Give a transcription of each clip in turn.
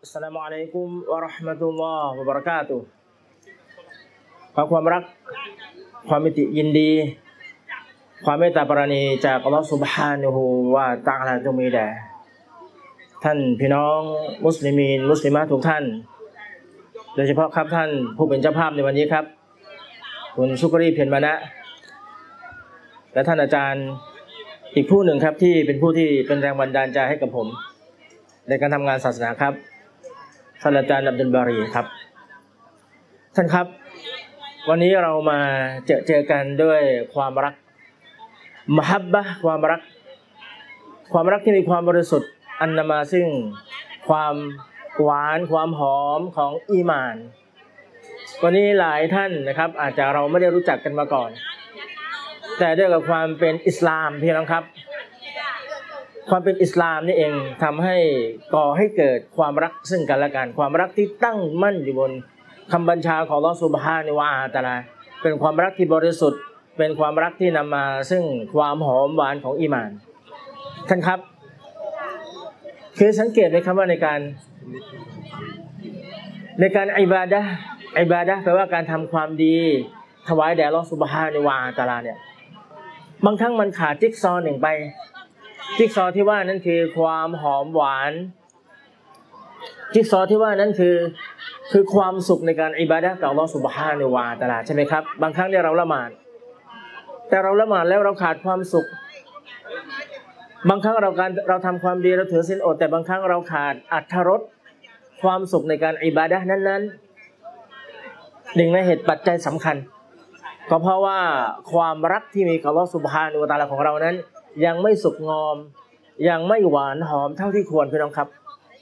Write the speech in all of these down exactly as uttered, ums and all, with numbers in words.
อัสสลามุอะลัยกุมวะเราะห์มะตุลลอฮ์วะบะเราะกาตุฮ์ขอความรักความมิติยินดีความเมตตาปราณีจากอัลเลาะห์ซุบฮานะฮูวะตะอาลาจงมีแด่ท่านพี่น้องมุสลิมีนมุสลิมะทุกท่านโดยเฉพาะครับท่านผู้เป็นเจ้าภาพในวันนี้ครับคุณชุกรีเพียรมานะและท่านอาจารย์อีกผู้หนึ่งครับที่เป็นผู้ที่เป็นแรงบันดาลใจให้กับผมในการทำงานศาสนาครับท่านอาจารย์อับดุลบารีครับท่านครับวันนี้เรามาเจอเจอกันด้วยความรักมะฮับบะห์ความรักความรักที่มีความบริสุทธิ์อันนำมาซึ่งความหวานความหอมของอีหม่านวันนี้หลายท่านนะครับอาจจะเราไม่ได้รู้จักกันมาก่อนแต่ด้วยกับความเป็นอิสลามพี่น้องครับความเป็นอิสลามนี่เองทำให้ก่อให้เกิดความรักซึ่งกันและกันความรักที่ตั้งมั่นอยู่บนคำบัญชาของอัลเลาะห์ซุบฮานะฮูวะตะอาลาเป็นความรักที่บริสุทธิ์เป็นความรักที่นำมาซึ่งความหอมหวานของอีหม่านท่านครับคือสังเกตไหมครับว่าในการในการอิบาดะห์อิบาดะห์แปลว่าการทำความดีถวายแด่อัลเลาะห์ซุบฮานะฮูวะตะอาลาเนี่ยบางครั้งมันขาดจิ๊กซอว์หนึ่งไปจิ๊กซอว์ที่ว่านั้นคือความหอมหวานจิ๊กซอว์ที่ว่านั้นคือคือความสุขในการอิบาดะห์กับอัลเลาะห์ซุบฮานะฮูวะตะอาลาใช่ไหมครับบางครั้งเนี่ยเราละหมาดแต่เราละหมาดแล้วเราขาดความสุขบางครั้งเราการเราทำความดีเราถือศีลอดแต่บางครั้งเราขาดอรรถรสความสุขในการอิบาดะห์นั้นๆหนึ่งในเหตุปัจจัยสำคัญก็เพราะว่าความรักที่มีกับอัลเลาะห์ซุบฮานะฮูวะตะอาลาของเรานั้นยังไม่สุกงอมยังไม่หวานหอมเท่าที่ควรพี่น้องครับ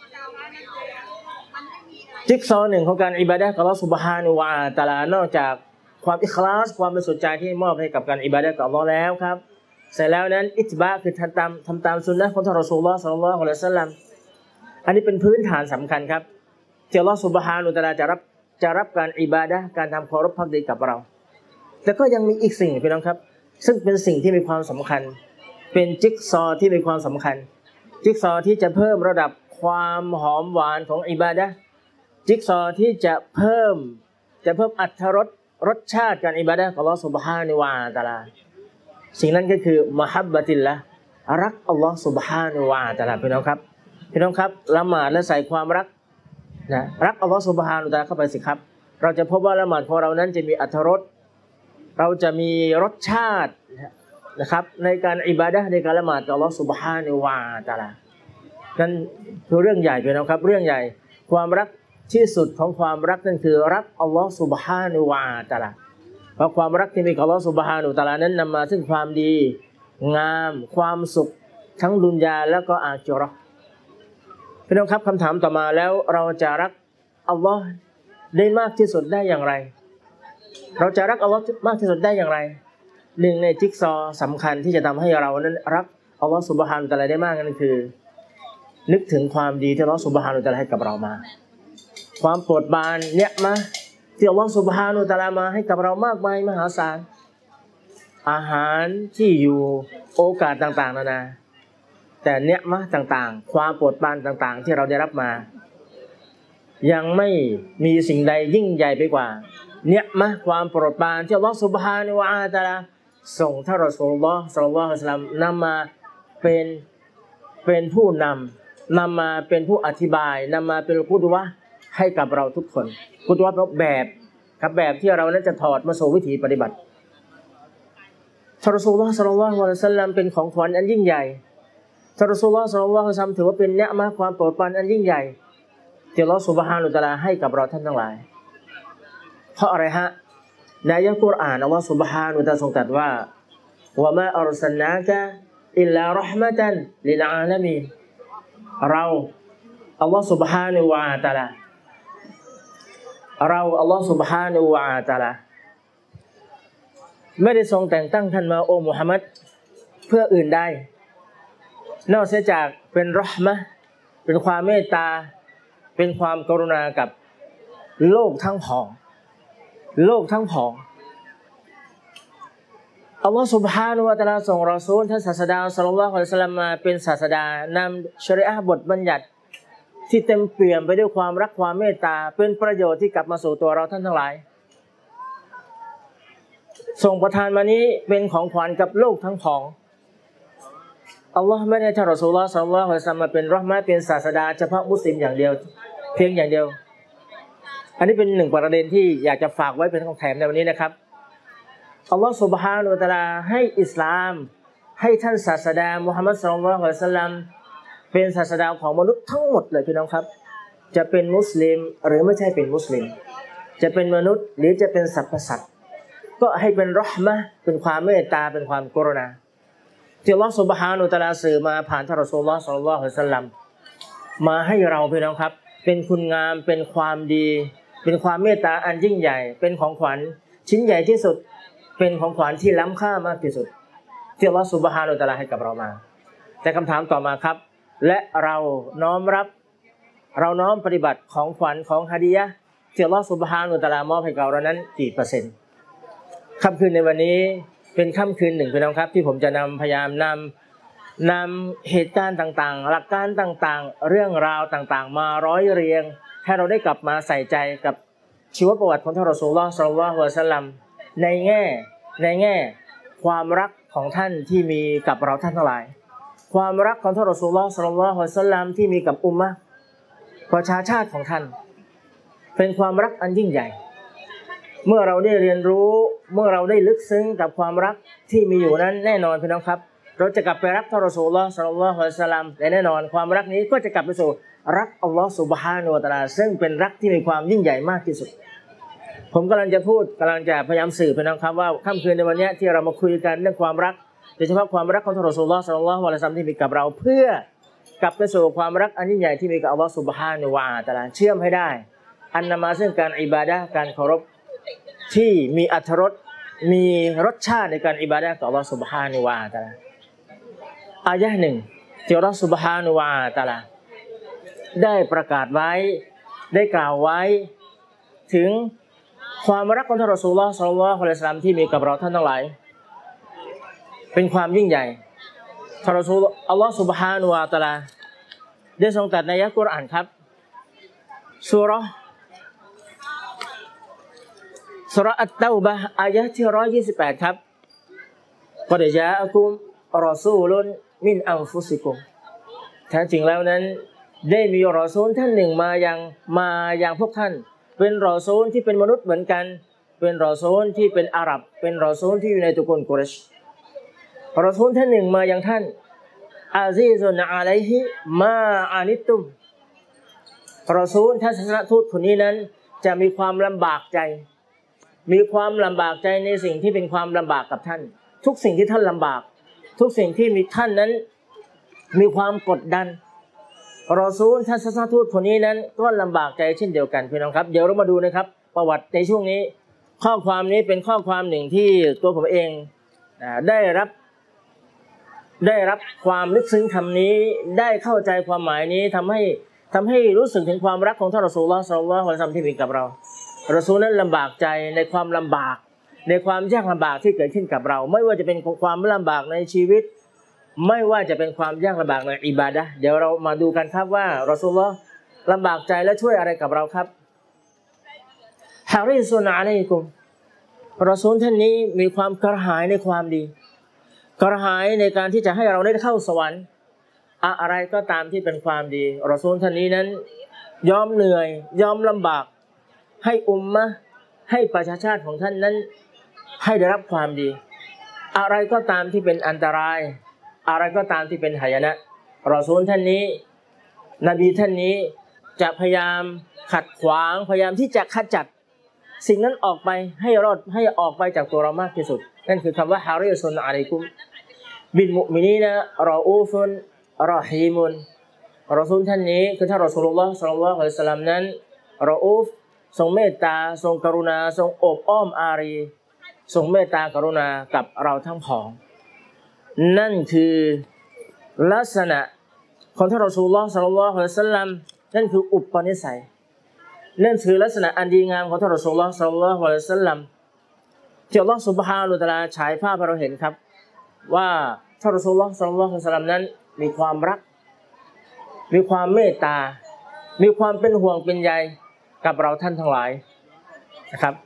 จิ๊กซอว์หนึ่งของการอิบาดะห์กับอัลเลาะห์ซุบฮานะฮูวะตะอาลานอกจากความอิคลาสความบริสุทธิ์ใจที่มอบให้กับการอิบาดะห์กับอัลเลาะห์แล้วครับเสร็จแล้วนั้นอิตบะคือทำตามทำตามสุนนะของท่านรอซูลุลลอฮ์ ศ็อลลัลลอฮุอะลัยฮิวะซัลลัมอันนี้เป็นพื้นฐานสำคัญครับที่อัลเลาะห์ซุบฮานะฮูวะตะอาลาจะรับจะรับการอิบาดะห์การทำเคารพภักดีกับเราแต่ก็ยังมีอีกสิ่งพี่น้องครับซึ่งเป็นสิ่งที่มีความสำคัญเป็นจิ๊กซอว์ที่มีความสำคัญจิ๊กซอว์ที่จะเพิ่มระดับความหอมหวานของอิบาดะห์จิ๊กซอว์ที่จะเพิ่มจะเพิ่มอรรถรสรสชาติการอิบาดะห์ของอัลเลาะห์ซุบฮานะฮูวะตะอาลาสิ่งนั้นก็คือมะฮับบะติลละรักอัลเลาะห์ซุบฮานะฮูวะตะอาลาพี่น้องครับพี่น้องครับละหมาดและใส่ความรักนะรักอัลเลาะห์ซุบฮานะฮูวะตะอาลาเข้าไปสิครับเราจะพบว่าละหมาดของเรานั้นจะมีอรรถรสเราจะมีรสชาตินะครับในการอิบาดะห์ในการละหมาดกับอัลเลาะห์ซุบฮานะฮูวะตะอาลานั่นคือเรื่องใหญ่พี่น้องครับเรื่องใหญ่ความรักที่สุดของความรักนั่นคือรักอัลเลาะห์ซุบฮานะฮูวะตะอาลาเพราะความรักที่มีกับอัลเลาะห์ซุบฮานะฮูวะตะอาลานั้นนำมาซึ่งความดีงามความสุขทั้งดุนยาแล้วก็อาคิเราะห์พี่น้องครับคำถามต่อมาแล้วเราจะรักอัลเลาะห์ได้มากที่สุดได้อย่างไรเราจะรักอัลเลาะห์มากที่สุดได้อย่างไรหนึ่งในจิ๊กซอว์สำคัญที่จะทำให้เรานั้นรักอัลเลาะห์ซุบฮานะฮูวะตะอาลาได้มากนั่นคือนึกถึงความดีที่อัลเลาะห์ซุบฮานะฮูวะตะอาลาให้กับเรามาความโปรดปรานเนี่ยมาที่อัลเลาะห์ซุบฮานะฮูวะตะอาลามาให้กับเรามากมายมหาศาลอาหารที่อยู่โอกาสต่างๆนานาแต่เนี่ยมาต่างๆความโปรดปรานต่างๆที่เราได้รับมายังไม่มีสิ่งใดยิ่งใหญ่ไปกว่าเนี่ยมาความโปรดปรานที่อัลเลาะห์ซุบฮานะฮูวะตะอาลาส่งท่านรอซูลุลลอฮ์ ศ็อลลัลลอฮุอะลัยฮิวะซัลลัมนำมาเป็นเป็นผู้นำนำมาเป็นผู้อธิบายนำมาเป็นกุดวะห์ให้กับเราทุกคนกุดวะห์แบบกับแบบที่เรานั้นจะถอดมาสู่วิถีปฏิบัติท่านรอซูลุลลอฮ์ ศ็อลลัลลอฮุอะลัยฮิวะซัลลัมเป็นของขวัญอันยิ่งใหญ่ท่านรอซูลุลลอฮ์ ศ็อลลัลลอฮุอะลัยฮิวะซัลลัมถือว่าเป็นเนี่ยมาความโปรดปรานอันยิ่งใหญ่ที่อัลเลาะห์ซุบฮานะฮูวะตะอาลาให้กับเราท่านทั้งหลายเพราะอะไรฮะในอัลกุรอานอัลเลาะห์ซุบฮานะฮูวะตะอาลาทรงตรัสว่าวะมาอัรซัลนากะอิลลาเราะห์มะตันลิลอาละมีนเราอัลเลาะห์ซุบฮานะฮูวะตะอาลาเราอัลเลาะห์ซุบฮานะฮูวะตะอาลาไม่ได้ทรงแต่งตั้งท่านมาโอ้มุฮัมมัดเพื่ออื่นใดนอกเสียจากเป็นเราะห์มะห์เป็นความเมตตาเป็นความกรุณากับโลกทั้งผองโลกทั้งผองอัลลอฮฺซุบฮานะฮูวะตะอาลาส่งรอซูลท่านศาสดาศ็อลลัลลอฮุอะลัยฮิวะซัลลัมมาเป็นศาสดานำชะรีอะห์บทบัญญัติที่เต็มเปี่ยมไปด้วยความรักความเมตตาเป็นประโยชน์ที่กลับมาสู่ตัวเราท่านทั้งหลายส่งประทานมานี้เป็นของขวัญกับโลกทั้งผองอัลลอฮ์ไม่ได้ท่านรอซูลุลลอฮ์ ศ็อลลัลลอฮุอะลัยฮิวะซัลลัมมาเป็นเราะห์มะห์เป็นศาสดาเฉพาะมุสลิมอย่างเดียวเพียงอย่างเดียวอันนี้เป็นหนึ่งประเด็นที่อยากจะฝากไว้เป็นของแถมในวันนี้นะครับอัลลอฮ์ซุบฮานะฮูวะตะอาลาให้อิสลามให้ท่านศาสดามุฮัมมัด ศ็อลลัลลอฮุอะลัยฮิวะซัลลัมเป็นศาสดาของมนุษย์ทั้งหมดเลยพี่น้องครับจะเป็นมุสลิมหรือไม่ใช่เป็นมุสลิมจะเป็นมนุษย์หรือจะเป็นสรรพสัตว์ก็ให้เป็นเราะห์มะห์เป็นความเมตตาเป็นความกรุณาที่อัลเลาะห์ซุบฮานะฮูวะตะอาลาสื่อมาผ่านท่านรอซูลุลลอฮ์ ศ็อลลัลลอฮุอะลัยฮิวะซัลลัมมาให้เราพี่น้องครับเป็นคุณงามเป็นความดีเป็นความเมตตาอันยิ่งใหญ่เป็นของขวัญชิ้นใหญ่ที่สุดเป็นของขวัญที่ล้ำค่ามากที่สุดที่อัลเลาะห์ซุบฮานะฮูวะตะอาลาให้กับเรามาแต่คำถามต่อมาครับและเราน้อมรับเราน้อมปฏิบัติของขวัญของฮะดียะห์ที่อัลเลาะห์ซุบฮานะฮูวะตะอาลามอบให้กับเรานั้นกี่เปอร์เซ็นต์ค่ำคืนในวันนี้เป็นค่ำคืนหนึ่งพี่น้องครับที่ผมจะนำพยายามนำนำเหตุการณ์ต่างๆหลักการต่างๆเรื่องราวต่างๆมาร้อยเรียงให้เราได้กลับมาใส่ใจกับชีวประวัติของท่านรอซูลุลลอฮ์ ศ็อลลัลลอฮุอะลัยฮิวะซัลลัมในแง่ในแง่ความรักของท่านที่มีกับเราท่านทั้งหลายความรักของท่านรอซูลุลลอฮ์ ศ็อลลัลลอฮุอะลัยฮิวะซัลลัมที่มีกับอุมมะห์ประชาชาติของท่านเป็นความรักอันยิ่งใหญ่เมื่อเราได้เรียนรู้เมื่อเราได้ลึกซึ้งกับความรักที่มีอยู่นั้นแน่นอนพี่น้องครับเราจะกลับไปรักท่านรอซูลุลลอฮ์ ศ็อลลัลลอฮุอะลัยฮิวะซัลลัมและแน่นอนความรักนี้ก็จะกลับไปสู่รักอัลลอฮ์ซุบฮานะฮูวะตะอาลาซึ่งเป็นรักที่มีความยิ่งใหญ่มากที่สุดผมกำลังจะพูดกำลังจะพยายามสื่อพี่น้องครับว่าค่ำคืนในวันนี้ที่เรามาคุยกันเรื่องความรักโดยเฉพาะความรักของท่านรอซูลุลลอฮ์ ศ็อลลัลลอฮุอะลัยฮิวะซัลลัมที่มีกับเราเพื่อกลับไปสู่ความรักอันยิ่งใหญ่ที่มีกับอัลลอฮ์ซุบฮานะฮูวะตะอาลาเชื่อมให้ได้อันนำมาซึ่งการอิบาดะห์การเคารพที่มีอรรถรสมีรสชาติในการอิบาดะห์ต่ออัลลอฮ์ซุบฮานะฮูวะตะอาลาอายะห์หนึ่งที่อัลลอฮ์ซุบฮานะฮูวะตะอาลาได้ประกาศไว้ได้กล่าวไว้ถึงความรักของท่านรอซูลุลลอฮ์ ศ็อลลัลลอฮุอะลัยฮิวะซัลลัมที่มีกับเราท่านทั้งหลายเป็นความยิ่งใหญ่ท่านรอซูลอัลลอฮ์ซุบฮานะฮูวะตะอาลาได้ทรงตรัสในอัลกุรอานครับซูเราะห์ซูเราะห์อัตเตาบะห์อายะห์ที่หนึ่งร้อยยี่สิบแปดครับกอดญาอะกุมรอซูลุนมินอันฟุซิกุมแท้จริงแล้วนั้นได้มีรอซูลท่านหนึ่งมายังมายังพวกท่านเป็นรอซูลที่เป็นมนุษย์เหมือนกันเป็นรอซูลที่เป็นอาหรับเป็นรอซูลที่อยู่ในตระกูลกุเรชรอซูลท่านหนึ่งมายังท่านอาซีซุนอะลัยฮิมาอานิตุมรอซูลท่านศาสนทูตคนนี้นั้นจะมีความลำบากใจมีความลำบากใจในสิ่งที่เป็นความลำบากกับท่านทุกสิ่งที่ท่านลำบากทุกสิ่งที่มีท่านนั้นมีความกดดันรอซูลท่านศาสนทูตคนนี้นั้นก็ลำบากใจเช่นเดียวกันพี่น้องครับเดี๋ยวเรามาดูนะครับประวัติในช่วงนี้ข้อความนี้เป็นข้อความหนึ่งที่ตัวผมเองได้รับได้รับความลึกซึ้งคำนี้ได้เข้าใจความหมายนี้ทำให้ทำให้รู้สึกถึงความรักของท่านรอซูลุลลอฮ์ ศ็อลลัลลอฮุอะลัยฮิวะซัลลัมที่มีกับเรารอซูลนั้นลำบากใจในความลำบากในความยากลำบากที่เกิดขึ้นกับเราไม่ว่าจะเป็นความลำบากในชีวิตไม่ว่าจะเป็นความยากลำบากในอิบาดะห์เดี๋ยวเรามาดูกันครับว่ารอซูลุลลอฮ์ลำบากใจและช่วยอะไรกับเราครับฮาริซุนอะลัยกุมรอซูลท่านนี้มีความกระหายในความดีกระหายในการที่จะให้เราได้เข้าสวรรค์อะไรก็ตามที่เป็นความดีรอซูลท่านนี้นั้นยอมเหนื่อยยอมลำบากให้อุมมะห์ให้ประชาชาติของท่านนั้นให้ได้รับความดีอะไรก็ตามที่เป็นอันตรายอะไรก็ตามที่เป็นหายนะรอซูลท่านนี้นบีท่านนี้จะพยายามขัดขวางพยายามที่จะขจัดสิ่งนั้นออกไปให้รอดให้ออกไปจากตัวเรามากที่สุดนั่นคือคำว่าฮาริซุนอะลัยกุมบิลมุมินีนะรออูฟุนรอฮีมุนรอซูลท่านนี้คือท่านรอซูลุลลอฮ์ ศ็อลลัลลอฮุอะลัยฮิวะซัลลัมนั้นรออูฟทรงเมตตาทรงกรุณาทรงอบอ้อมอารีทรงเมตตากรุณากับเราทั้งผองนั่นคือลักษณะของท่านรอซูลุลลอฮ์ ศ็อลลัลลอฮุอะลัยฮิวะซัลลัมนั่นคืออุปนิสัยนั่นคือลักษณะอันดีงามของท่านรอซูลุลลอฮ์ ศ็อลลัลลอฮุอะลัยฮิวะซัลลัมที่อัลเลาะห์ซุบฮานะฮูวะตะอาลาฉายภาพให้เราเห็นครับว่าท่านรอซูลุลลอฮ์ ศ็อลลัลลอฮุอะลัยฮิวะซัลลัมนั้นมีความรักมีความเมตตามีความเป็นห่วงเป็นใยกับเราท่านทั้งหลายนะครับ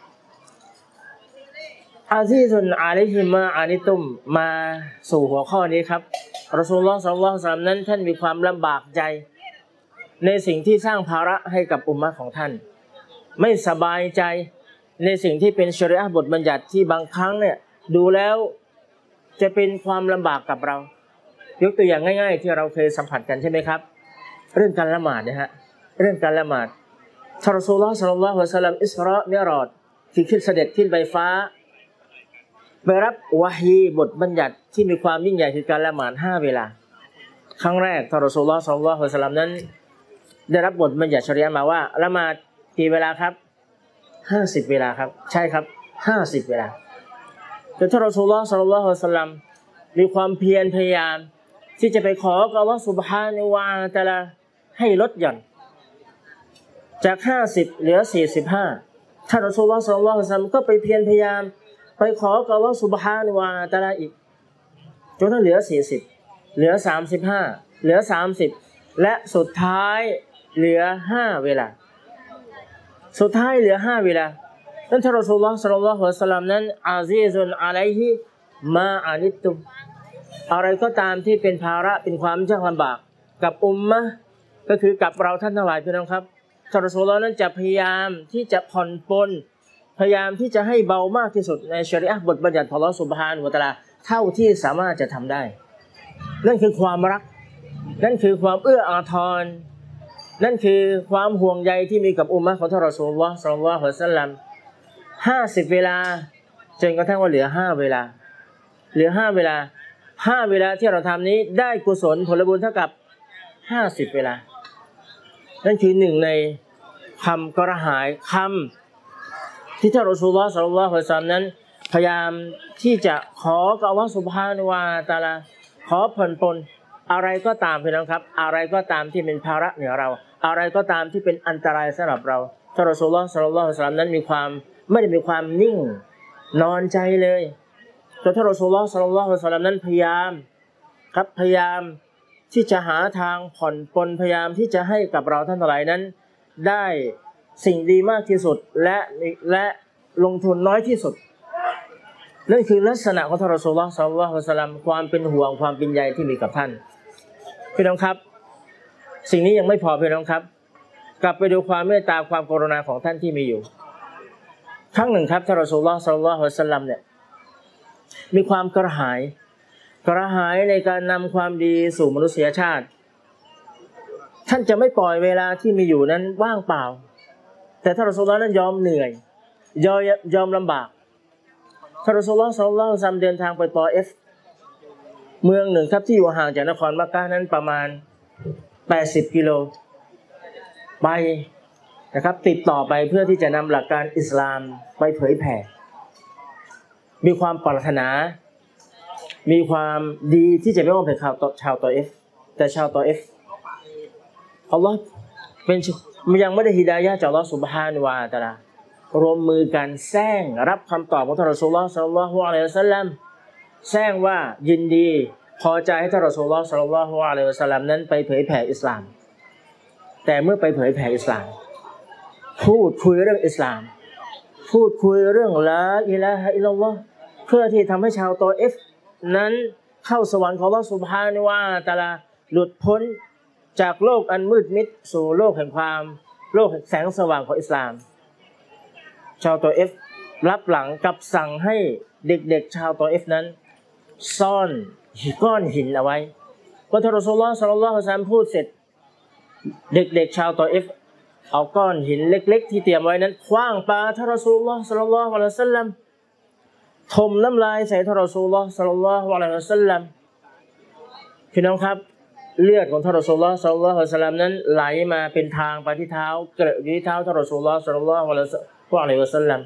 อาซีซุนอาลิฮิมาอานิตุมมาสู่หัวข้อนี้ครับรอซูลุลลอฮ์ ศ็อลลัลลอฮุอะลัยฮิวะซัลลัมนั้นท่านมีความลำบากใจในสิ่งที่สร้างภาระให้กับอุมมะห์ของท่านไม่สบายใจในสิ่งที่เป็นชะรีอะห์บทบัญญัติที่บางครั้งเนี่ยดูแล้วจะเป็นความลำบากกับเรายกตัวอย่างง่ายๆที่เราเคยสัมผัสกันใช่ไหมครับเรื่องการละหมาดนะฮะเรื่องการละหมาดท่านรอซูลุลลอฮ์ ศ็อลลัลลอฮุอะลัยฮิวะซัลลัมอิสรอมิอ์เราจที่ขึ้นเสด็จขึ้นไปฟ้าไปรับวะฮีบทบัญญัติที่มีความยิ่งใหญ่คือการละหมาดห้าเวลาครั้งแรกท่านรอซูลุลลอฮ์ ศ็อลลัลลอฮุอะลัยฮิวะซัลลัมนั้นได้รับบทบัญญัติชะรีอะห์มาว่าละหมาดกี่เวลาครับห้าสิบเวลาครับใช่ครับห้าสิบเวลาแต่ท่านรอซูลุลลอฮ์ ศ็อลลัลลอฮุอะลัยฮิวะซัลลัมมีความเพียรพยายามที่จะไปขอกับอัลเลาะห์ซุบฮานะฮูวะตะอาลาให้ลดหย่อนจากห้าสิบเหลือสี่สิบห้าท่านรอซูลุลลอฮ์ ศ็อลลัลลอฮุอะลัยฮิวะซัลลัมก็ไปเพียรพยายามไปขอกับอัลเลาะห์ซุบฮานะฮูวะตะอาลาอีกจนเหลือสี่สิบเหลือสามสิบห้าเหลือสามสิบและสุดท้ายเหลือห้าเวลาสุดท้ายเหลือห้าเวลานั้นท่านรอซูลุลลอฮ์ ศ็อลลัลลอฮุอะลัยฮิวะซัลลัมนั้นอาซีซุนอะลัยฮิมาอานิตุมอะไรก็ตามที่เป็นภาระเป็นความยากลำบากกับอุมมะห์ก็คือกับเราท่านทั้งหลายพี่น้องครับท่านรอซูลุลลอฮ์นั้นจะพยายามที่จะผ่อนปลนพยายามที่จะให้เบามากที่สุดในชะรีอะห์บทบัญญัติของอัลเลาะห์ซุบฮานะฮูวะตะอาลาเท่าที่สามารถจะทำได้นั่นคือความรักนั่นคือความเอื้ออาทรนั่นคือความห่วงใยที่มีกับอุมมะห์ของท่านรอซูลุลลอฮ์ ศ็อลลัลลอฮุอะลัยฮิวะซัลลัมห้าสิบเวลาจนกระทั่งว่าเหลือห้าเวลาเหลือห้าเวลาห้าเวลาที่เราทำนี้ได้กุศลผลบุญเท่ากับห้าสิบเวลานั่นคือหนึ่งในคำกระหายคำที่ท่านรอซูลุลลอฮ์ ศ็อลลัลลอฮุอะลัยฮิวะซัลลัมนั้นพยายามที่จะขอกับอัลเลาะห์ซุบฮานะฮูวะตะอาลาขอผ่อนปลนอะไรก็ตามพี่น้องครับอะไรก็ตามที่เป็นภาระเหนือเราอะไรก็ตามที่เป็นอันตรายสำหรับเราท่านรอซูลุลลอฮ์ ศ็อลลัลลอฮุอะลัยฮิวะซัลลัมนั้นมีความไม่ได้มีความนิ่งนอนใจเลยแต่ท่านรอซูลุลลอฮ์ ศ็อลลัลลอฮุอะลัยฮิวะซัลลัมนั้นพยายามครับพยายามที่จะหาทางผ่อนปลนพยายามที่จะให้กับเราท่านทั้งหลายนั้นได้สิ่งดีมากที่สุดและและลงทุนน้อยที่สุดนั่นคือลักษณะของท่านรอซูลุลลอฮ์ ศ็อลลัลลอฮุอะลัยฮิวะซัลลัมความเป็นห่วงความเป็นใยที่มีกับท่านพี่น้องครับสิ่งนี้ยังไม่พอพี่น้องครับกลับไปดูความเมตตาความกรุณาของท่านที่มีอยู่ครั้งหนึ่งครับท่านรอซูลุลลอฮ์ ศ็อลลัลลอฮุอะลัยฮิวะซัลลัมเนี่ยมีความกระหายกระหายในการนำความดีสู่มนุษยชาติท่านจะไม่ปล่อยเวลาที่มีอยู่นั้นว่างเปล่าแต่ท่านรอซูลุลลอฮ์นั้นยอมเหนื่อยยอมยอมลำบากท่านรอซูลุลลอฮ์ ศ็อลลัลลอฮุอะลัยฮิวะซัลลัมเดินทางไปตอเอฟเมืองหนึ่งครับที่อยู่ห่างจากนครมักกะฮ์นั้นประมาณแปดสิบกิโลไปนะครับติดต่อไปเพื่อที่จะนำหลักการอิสลามไปเผยแผ่มีความปรารถนามีความดีที่จะไม่ว่าเป็นชาวชาวตอเอฟแต่ชาวตอเอฟอัลลอฮ์เป็นยังไม่ได้ฮิดายะห์จากอัลลอฮ์ซุบฮานะฮูวะตะอาลารวมมือกันแซงรับคำตอบของท่านรอซูลุลลอฮ์ ศ็อลลัลลอฮุอะลัยฮิวะซัลลัมแซงว่ายินดีพอใจให้ท่านรอซูลุลลอฮ์ ศ็อลลัลลอฮุอะลัยฮิวะซัลลัมนั้นไปเผยแผ่อิสลามแต่เมื่อไปเผยแผ่อิสลามพูดคุยเรื่องอิสลามพูดคุยเรื่องลาอิลาฮะอิลลัลลอฮ์เพื่อที่ทำให้ชาวตอเอฟนั้นเข้าสวรรค์ของอัลเลาะห์ซุบฮานะฮูวะตะอาลาหลุดพ้นจากโลกอันมืดมิดสู่โลกแห่งความโลกแห่งแสงสว่างของอิสลามชาวตอเอฟรับหลังกับสั่งให้เด็กๆชาวตอเอฟนั้นซ่อนก้อนหินเอาไว้พอท่านรอซูลุลลอฮ์ ศ็อลลัลลอฮุอะลัยฮิวะซัลลัมพูดเสร็จเด็กๆชาวตอเอฟเอาก้อนหินเล็กๆที่เตรียมไว้นั้นขว้างปาท่านรอซูลุลลอฮ์ ศ็อลลัลลอฮุอะลัยฮิวะซัลลัมถมน้ำลายใส่ท่านรอซูลุลลอฮ์ ศ็อลลัลลอฮุอะลัยฮิวะซัลลัมพี่น้องครับเลือดของท่านรอซูลุลลอฮ์ ศ็อลลัลลอฮุอะลัยฮิวะซัลลัมนั้นไหลมาเป็นทางไปที่เท้าเกระอยู่ที่เท้าท่านรอซูลุลลอฮ์ ศ็อลลัลลอฮุอะลัยฮิวะซัลลัม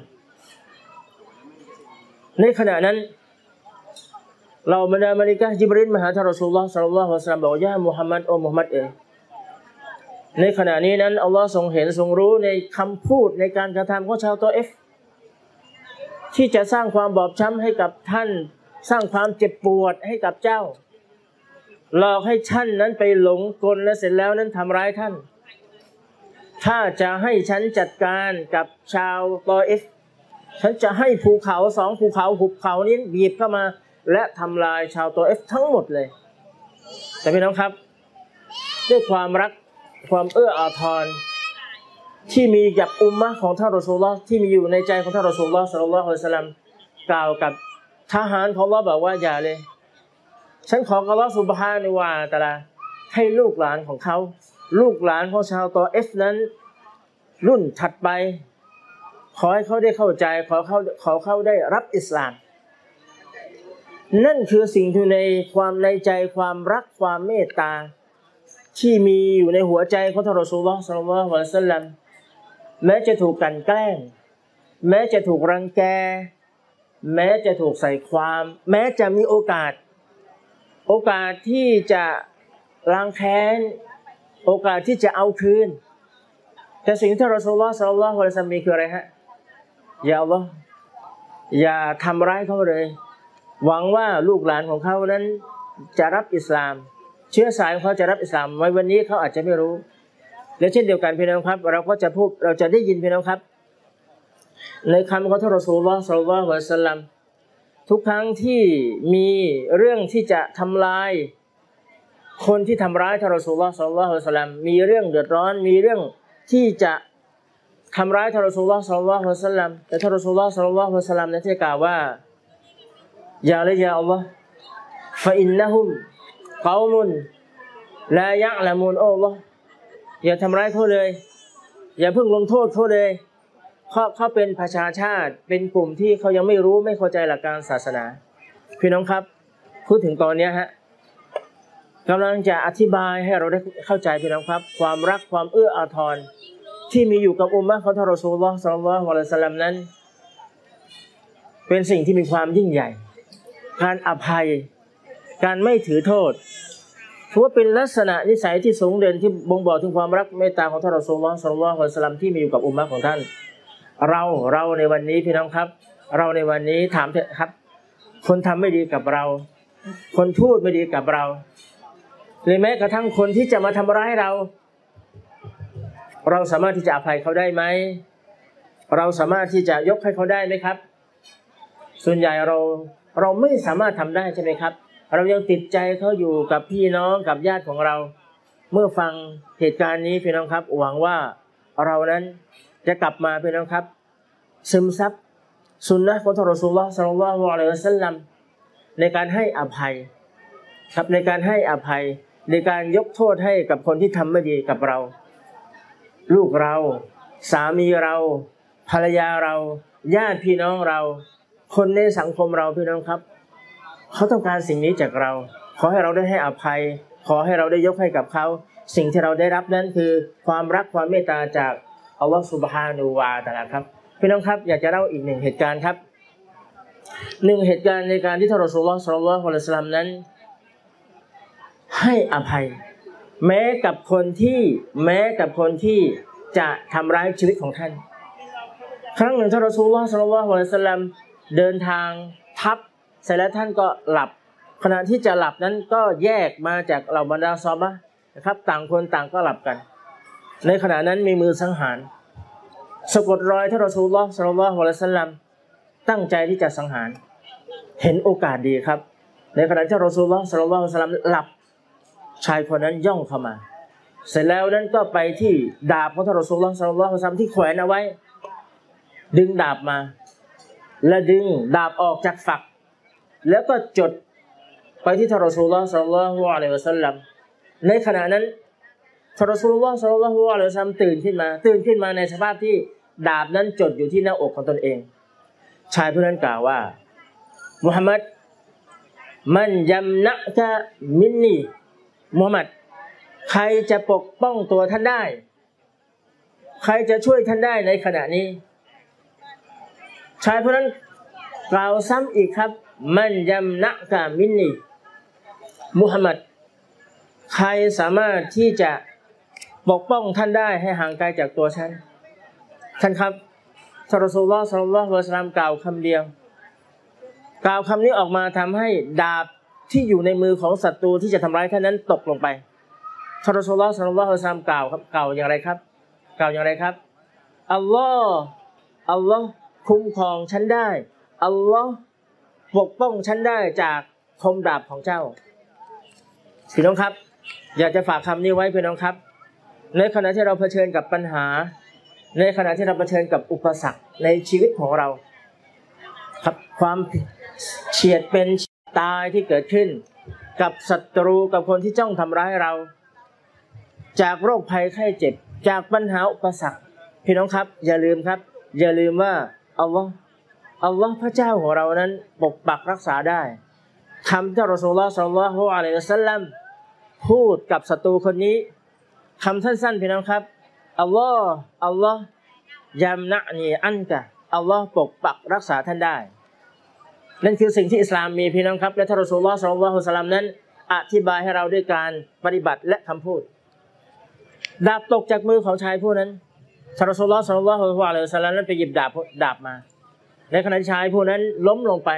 ในขณะนั้นเราบรรดามลาอิกะฮ์ญิบรีลมาหาท่านรอซูลุลลอฮ์ ศ็อลลัลลอฮุอะลัยฮิวะซัลลัมบอกยามุฮัมมัดโอ้มุฮัมมัดเอ๋ยในขณะนี้นั้นอัลลอฮ์ทรงเห็นทรงรู้ในคำพูดในการกระทำของชาวตอเอฟที่จะสร้างความบอบช้ำให้กับท่านสร้างความเจ็บปวดให้กับเจ้าหลอกให้ท่านนั้นไปหลงกลและเสร็จแล้วนั้นทำร้ายท่านถ้าจะให้ฉันจัดการกับชาวตออิฟฉันจะให้ภูเขาสองภูเขาหุบเขานี้บีบเข้ามาและทำลายชาวตออิฟทั้งหมดเลยแต่พี่น้องครับด้วยความรักความเอื้ออาทรที่มีกับอุมมะของท่านรอซูลุลลอฮ์ที่มีอยู่ในใจของท่านรอซูลุลลอฮ์ศ็อลลัลลอฮุอะลัยฮิวะซัลลัมกล่าวกับทหารของอัลเลาะห์บอกว่าอย่าเลยฉันขออัลเลาะห์ซุบฮานะฮูวะตะอาลาให้ลูกหลานของเขาลูกหลานของชาวตออิฟนั้นรุ่นถัดไปขอให้เขาได้เข้าใจขอเขาขอเขาได้รับอิสลามนั่นคือสิ่งที่ในความในใจความรักความเมตตาที่มีอยู่ในหัวใจของท่านรอซูลุลลอฮ์ ศ็อลลัลลอฮุอะลัยฮิวะซัลลัมแม้จะถูกกลั่นแกล้งแม้จะถูกรังแกแม้จะถูกใส่ความแม้จะมีโอกาสโอกาสที่จะล้างแค้นโอกาสที่จะเอาคืนแต่สิ่งที่รอซูลุลลอฮ์ ศ็อลลัลลอฮุอะลัยฮิวะซัลลัมมีคืออะไรฮะอย่าอัลลอฮ์อย่าทำร้ายเขาเลยหวังว่าลูกหลานของเขานั้นจะรับอิสลามเชื้อสายของเขาจะรับอิสลามไว้วันนี้เขาอาจจะไม่รู้และเช่นเดียวกันพี่น้องครับเราก็จะพูดเราจะได้ยินพี่น้องครับในคำของท่านรอซูลุลลอฮ์ ศ็อลลัลลอฮุอะลัยฮิวะซัลลัมทุกครั้งที่มีเรื่องที่จะทำลายคนที่ทำร้ายท่านรอซูลุลลอฮ์ ศ็อลลัลลอฮุอะลัยฮิวะซัลลัมมีเรื่องเดือดร้อนมีเรื่องที่จะทำร้ายท่านรอซูลุลลอฮ์ ศ็อลลัลลอฮุอะลัยฮิวะซัลลัมแต่ท่านรอซูลุลลอฮ์ ศ็อลลัลลอฮุอะลัยฮิวะซัลลัมนั้นได้กล่าวว่าอย่าเลยอย่าอัลลอฮ์ฟะอินนะฮุมกอมุนลายะอ์ละมูนโอ้อัลลอฮ์อย่าทำร้ายเขาเลยอย่าเพิ่งลงโทษเขาเลยเขาเขาเป็นประชาชาติเป็นกลุ่มที่เขายังไม่รู้ไม่เข้าใจหลักการศาสนาพี่น้องครับพูดถึงตอนนี้ฮะกำลังจะอธิบายให้เราได้เข้าใจพี่น้องครับความรักความเอื้ออาทรที่มีอยู่กับอุมมะของท่านรอซูลุลลอฮ์ ศ็อลลัลลอฮุอะลัยฮิวะซัลลัมนั้นเป็นสิ่งที่มีความยิ่งใหญ่การอภัยการไม่ถือโทษถือว่าเป็นลักษณะนิสัยที่สูงเด่นที่บ่งบอกถึงความรักเมตตาของท่านรอซูลุลลอฮ์ ศ็อลลัลลอฮุอะลัยฮิวะซัลลัมที่มีอยู่กับอุมมะของท่านเราเราในวันนี้พี่น้องครับเราในวันนี้ถามเถอะครับคนทำไม่ดีกับเราคนพูดไม่ดีกับเราหรือแม้กระทั่งคนที่จะมาทำร้ายเราเราสามารถที่จะอภัยเขาได้ไหมเราสามารถที่จะยกให้เขาได้ไหมครับส่วนใหญ่เราเราไม่สามารถทำได้ใช่ไหมครับเรายังติดใจเขาอยู่กับพี่น้องกับญาติของเราเมื่อฟังเหตุการณ์นี้พี่น้องครับหวังว่าเรานั้นจะกลับมาพี่น้องครับซึมซับสุนนะของท่านรอซูลุลลอฮ์ ศ็อลลัลลอฮุอะลัยฮิวะซัลลัมในการให้อภัยครับในการให้อภัยในการยกโทษให้กับคนที่ทำไม่ดีกับเราลูกเราสามีเราภรรยาเราญาติพี่น้องเราคนในสังคมเราพี่น้องครับเขาต้องการสิ่งนี้จากเราขอให้เราได้ให้อภัยขอให้เราได้ยกให้กับเขาสิ่งที่เราได้รับนั้นคือความรักความเมตตาจากอัลลอฮฺซุบฮานะฮูวะตะอาลาครับพี่น้องครับอยากจะเล่าอีกหนึ่งเหตุการณ์ครับหนึ่งเหตุการณ์ในการที่ท่านรอซูลุลลอฮ์ ศ็อลลัลลอฮุอะลัยฮิวะซัลลัมนั้นให้อภัยแม้กับคนที่แม้กับคนที่จะทำร้ายชีวิตของท่านครั้งหนึ่งท่านรอซูลุลลอฮ์ ศ็อลลัลลอฮุอะลัยฮิวะซัลลัมเดินทางทัพเสร็จแล้วท่านก็หลับขณะที่จะหลับนั้นก็แยกมาจากเหล่าบรรดาซอฮาบะห์นะครับต่างคนต่างก็หลับกันในขณะนั้นมีมือสังหารสะกดรอยท่านรอซูลุลลอฮ์ ศ็อลลัลลอฮุอะลัยฮิวะซัลลัมตั้งใจที่จะสังหารเห็นโอกาสดีครับในขณะที่รอซูลุลลอฮ์ ศ็อลลัลลอฮุอะลัยฮิวะซัลลัมหลับชายคนนั้นย่องเข้ามาเสร็จแล้วนั้นก็ไปที่ดาบของท่านรอซูลุลลอฮ์ ศ็อลลัลลอฮุอะลัยฮิวะซัลลัมที่แขวนเอาไว้ดึงดาบมาและดึงดาบออกจากฝักแล้วก็จดไปที่ท่านรอซูลุลลอฮ์ ศ็อลลัลลอฮุอะลัยฮิวะซัลลัมในขณะนั้นท่านรอซูลุลลอฮ์ ศ็อลลัลลอฮุอะลัยฮิวะซัลลัมตื่นขึ้นมาตื่นขึ้นมาในสภาพที่ดาบนั้นจดอยู่ที่หน้าอกของตนเองชายผู้นั้นกล่าวว่ามุฮัมมัดมันยัมนะกะมินนีมุฮัมมัดใครจะปกป้องตัวท่านได้ใครจะช่วยท่านได้ในขณะนี้ชายผู้นั้นกล่าวซ้ำอีกครับมันยัมนะกะมินนีมุฮัมมัดใครสามารถที่จะปกป้องท่านได้ให้ห่างไกลจากตัวฉันท่านครับท่านรอซูลุลลอฮ์ ศ็อลลัลลอฮุอะลัยฮิวะซัลลัมกล่าวคำเดียวกล่าวคำนี้ออกมาทำให้ดาบที่อยู่ในมือของศัตรูที่จะทำร้ายท่านนั้นตกลงไปท่านรอซูลุลลอฮ์ ศ็อลลัลลอฮุอะลัยฮิวะซัลลัมกล่าวครับกล่าวอย่างไรครับกล่าวอย่างไรครับอัลลอฮ์อัลลอฮ์คุ้มครองฉันได้อัลลอฮ์ปกป้องฉันได้จากคมดาบของเจ้าพี่น้องครับอยากจะฝากคำนี้ไว้พี่น้องครับในขณะที่เราเผชิญกับปัญหาในขณะที่เราเผชิญกับอุปสรรคในชีวิตของเราครับความเฉียดเป็นตายที่เกิดขึ้นกับศัตรูกับคนที่จ้องทำร้ายเราจากโรคภัยไข้เจ็บจากปัญหาอุปสรรคพี่น้องครับอย่าลืมครับอย่าลืมว่าอัลลอฮ์อัลลอฮ์พระเจ้าของเรานั้นปกปักรักษาได้คำที่รอซูลุลลอฮ์ ศ็อลลัลลอฮุอะลัยฮิวะซัลลัมพูดกับศัตรูคนนี้คำสั้นๆพี่น้องครับอัลลอฮ์อัลลอฮ์ยัมนะนีอันกะอัลลอฮ์ปกปักรักษาท่านได้นั่นคือสิ่งที่อิสลามมีพี่น้องครับและท่านรอซูลุลลอฮ์ ศ็อลลัลลอฮุอะลัยฮิวะซัลลัมนั้นอธิบายให้เราด้วยการปฏิบัติและคำพูดดาบตกจากมือของชายผู้นั้นท่านรอซูลุลลอฮ์ ศ็อลลัลลอฮุอะลัยฮิวะซัลลัมนั้นไปหยิบดาบดาบมาในขณะที่ชายผู้นั้นล้มลงไป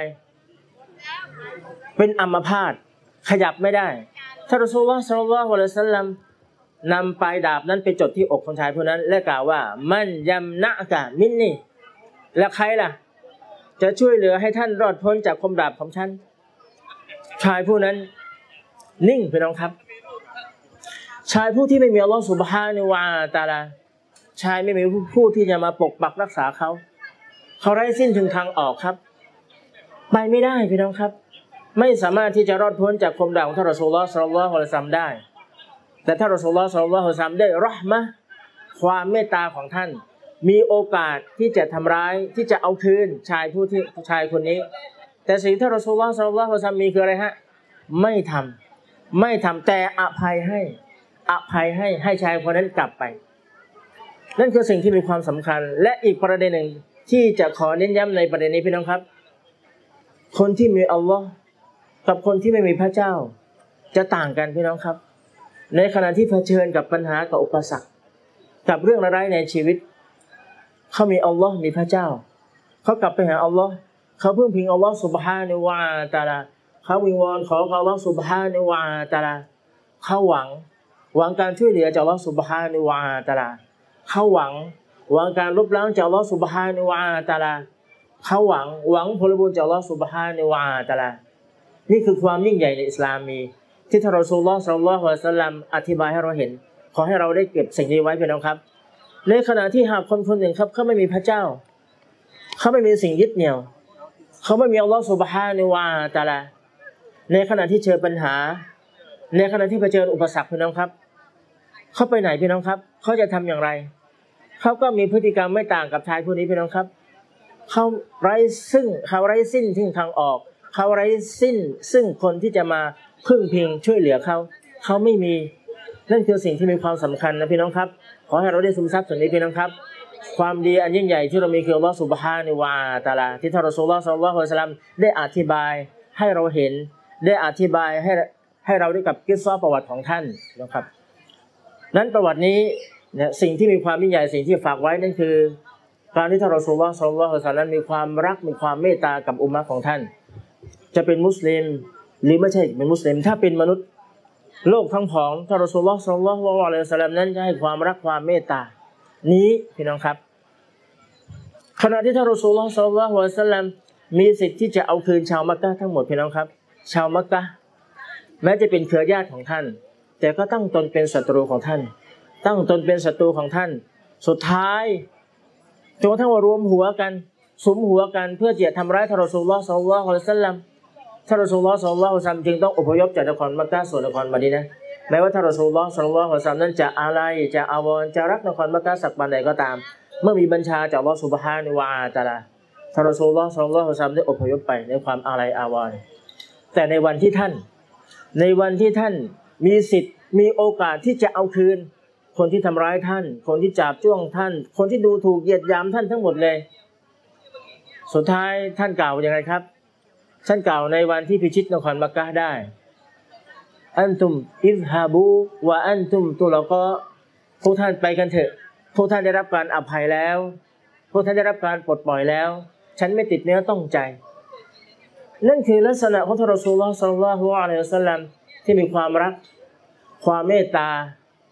เป็นอัมพาตขยับไม่ได้ท่านรอซูลุลลอฮ์ ศ็อลลัลลอฮุอะลัยฮิวะซัลลัมนำปลายดาบนั้นไปจดที่อกของชายผู้นั้นและกล่าวว่ามันยัมนะกะมินนี่และใครล่ะจะช่วยเหลือให้ท่านรอดพ้นจากคมดาบของฉันชายผู้นั้นนิ่งพี่น้องครับชายผู้ที่ไม่มีอัลลอฮฺซุบฮานะฮูวะตะอาลาชายไม่มีผู้ที่จะมาปกปักรักษาเขาเขาไร้สิ้นถึงทางออกครับไปไม่ได้พี่น้องครับไม่สามารถที่จะรอดพ้นจากคมดาบของท่านรอซูลุลลอฮ์ ศ็อลลัลลอฮุอะลัยฮิวะซัลลัมได้แต่ท่านรอซูลุลลอฮ์ ศ็อลลัลลอฮุอะลัยฮิวะซัลลัมได้เราะห์มะห์ความเมตตาของท่านมีโอกาสที่จะทำร้ายที่จะเอาคืนชายผู้ที่ชายคนนี้แต่สิ่งที่รอซูลุลลอฮ์ ศ็อลลัลลอฮุอะลัยฮิวะซัลลัมมีคืออะไรฮะไม่ทำไม่ทำแต่อภัยให้อภัยให้ให้ชายคนนั้นกลับไปนั่นคือสิ่งที่มีความสำคัญและอีกประเด็นหนึ่งที่จะขอเน้นย้ำในประเด็นนี้พี่น้องครับคนที่มีอัลลอฮ์กับคนที่ไม่มีพระเจ้าจะต่างกันพี่น้องครับในขณะที่เผชิญกับปัญหากับอุปสรรคกับเรื่องร้ายในชีวิตเขามีอัลลอฮ์มีพระเจ้าเขากลับไปหาอัลลอฮ์เขาพึ่งพิงอัลลอฮ์ซุบฮานะฮูวะตะอาลาเขาวิงวอนขออัลลอฮ์ซุบฮานะฮูวะตะอาลาเขาหวังหวังการช่วยเหลือจากอัลลอฮ์ซุบฮานะฮูวะตะอาลาเขาหวังหวังการลบล้างจากอัลลอฮ์ซุบฮานะฮูวะตะอาลาเขาหวังหวังผลบุญจากอัลลอฮ์ซุบฮานะฮูวะตะอาลานี่คือความยิ่งใหญ่ในอิสลามมีที่ท่านรอซูลุลลอฮ์ ศ็อลลัลลอฮุอะลัยฮิวะซัลลัมอธิบายให้เราเห็นขอให้เราได้เก็บสิ่งนี้ไว้พี่น้องครับในขณะที่หากคนคนหนึ่งครับเขาไม่มีพระเจ้าเขาไม่มีสิ่งยึดเหนี่ยวเขาไม่มีอัลลอฮ์ซุบฮานะฮูวะตะอาลาในขณะที่เจอปัญหาในขณะที่เผชิญอุปสรรคพี่น้องครับเขาไปไหนพี่น้องครับเขาจะทำอย่างไรเขาก็มีพฤติกรรมไม่ต่างกับชายผู้นี้พี่น้องครับเขาไร้ซึ่งเขาไร้สิ้นที่ทางออกเขาไร้สิ้นซึ่งคนที่จะมาพึ่งพิงช่วยเหลือเขาเขาไม่มีนั่นคือสิ่งที่มีความสำคัญนะพี่น้องครับขอให้เราได้ซึมซับส่วนนี้พี่น้องครับความดีอันยิ่งใหญ่ที่เรามีคืออัลลอฮฺซุบฮานะฮูวะตะอาลาที่ท่านรอซูลุลลอฮ์ ศ็อลลัลลอฮุอะลัยฮิวะซัลลัมได้อธิบายให้เราเห็นได้อธิบายให้ให้เราได้กับกิสซอประวัติของท่านนะครับนั้นประวัตินี้เนี่ยสิ่งที่มีความยิ่งใหญ่สิ่งที่ฝากไว้นั่นคือการที่ท่านรอซูลุลลอฮ์ ศ็อลลัลลอฮุอะลัยฮิวะซัลลัมมีความรักมีความเมตตากับอุมมะห์ของท่านจะเป็นมุสลิมหรือไม่ใช่เป็นมุสลิมถ้าเป็นมนุษย์โลกทั้งผองท่านรอซูลุลลอฮ์ ศ็อลลัลลอฮุอะลัยฮิวะซัลลัมนั้นจะให้ความรักความเมตตานี้พี่น้องครับขณะที่ท่านรอซูลุลลอฮ์ ศ็อลลัลลอฮุอะลัยฮิวะซัลลัมมีสิทธิ์ที่จะเอาคืนชาวมักกะฮ์ทั้งหมดพี่น้องครับชาวมักกะฮ์แม้จะเป็นเครือญาติของท่านแต่ก็ตั้งตนเป็นศัตรูของท่านตั้งตนเป็นศัตรูของท่านสุดท้ายจนกระทั่งว่ารวมหัวกันสุมหัวกันเพื่อจะทำร้ายท่านรอซูลุลลอฮ์ ศ็อลลัลลอฮุอะลัยฮิวะซัลลัมท่านรอซูลุลลอฮ์ ศ็อลลัลลอฮุอะลัยฮิวะซัลลัมจึงต้องอพยพจากนครมักกะฮ์สู่นครมะดีนะห์แม้ว่าท่านรอซูลุลลอฮ์ ศ็อลลัลลอฮุอะลัยฮิวะซัลลัมนั้นจะอะไรจะอาวรณ์จะรักนครมักกะฮ์สักปานใดก็ตามเมื่อมีบัญชาจากอัลเลาะห์ซุบฮานะฮูวะตะอาลาท่านรอซูลุลลอฮ์ ศ็อลลัลลอฮุอะลัยฮิวะซัลลัมได้อพยพไปในความอาลัยอาวรณ์แต่ในวันที่ท่านในวันที่ท่านมีสิทธิ์มีโอกาสที่จะเอาคืนคนที่ทำร้ายท่านคนที่จับจ้วงท่านคนที่ดูถูกเหยียดหยามท่านทั้งหมดเลยสุดท้ายท่านกล่าวอย่างไรครับท่านกล่าวในวันที่พิชิตนครมักกะฮ์ได้อันตุมอิซฮาบูวะอันตุมตุลกอพวกท่านไปกันเถอะพวกท่านได้รับการอภัยแล้วพวกท่านได้รับการปลดปล่อยแล้วฉันไม่ติดเนื้อต้องใจนั่นคือลักษณะของท่านรอซูลุลลอฮ์ ศ็อลลัลลอฮุอะลัยฮิวะซัลลัมที่มีความรักความเมตตา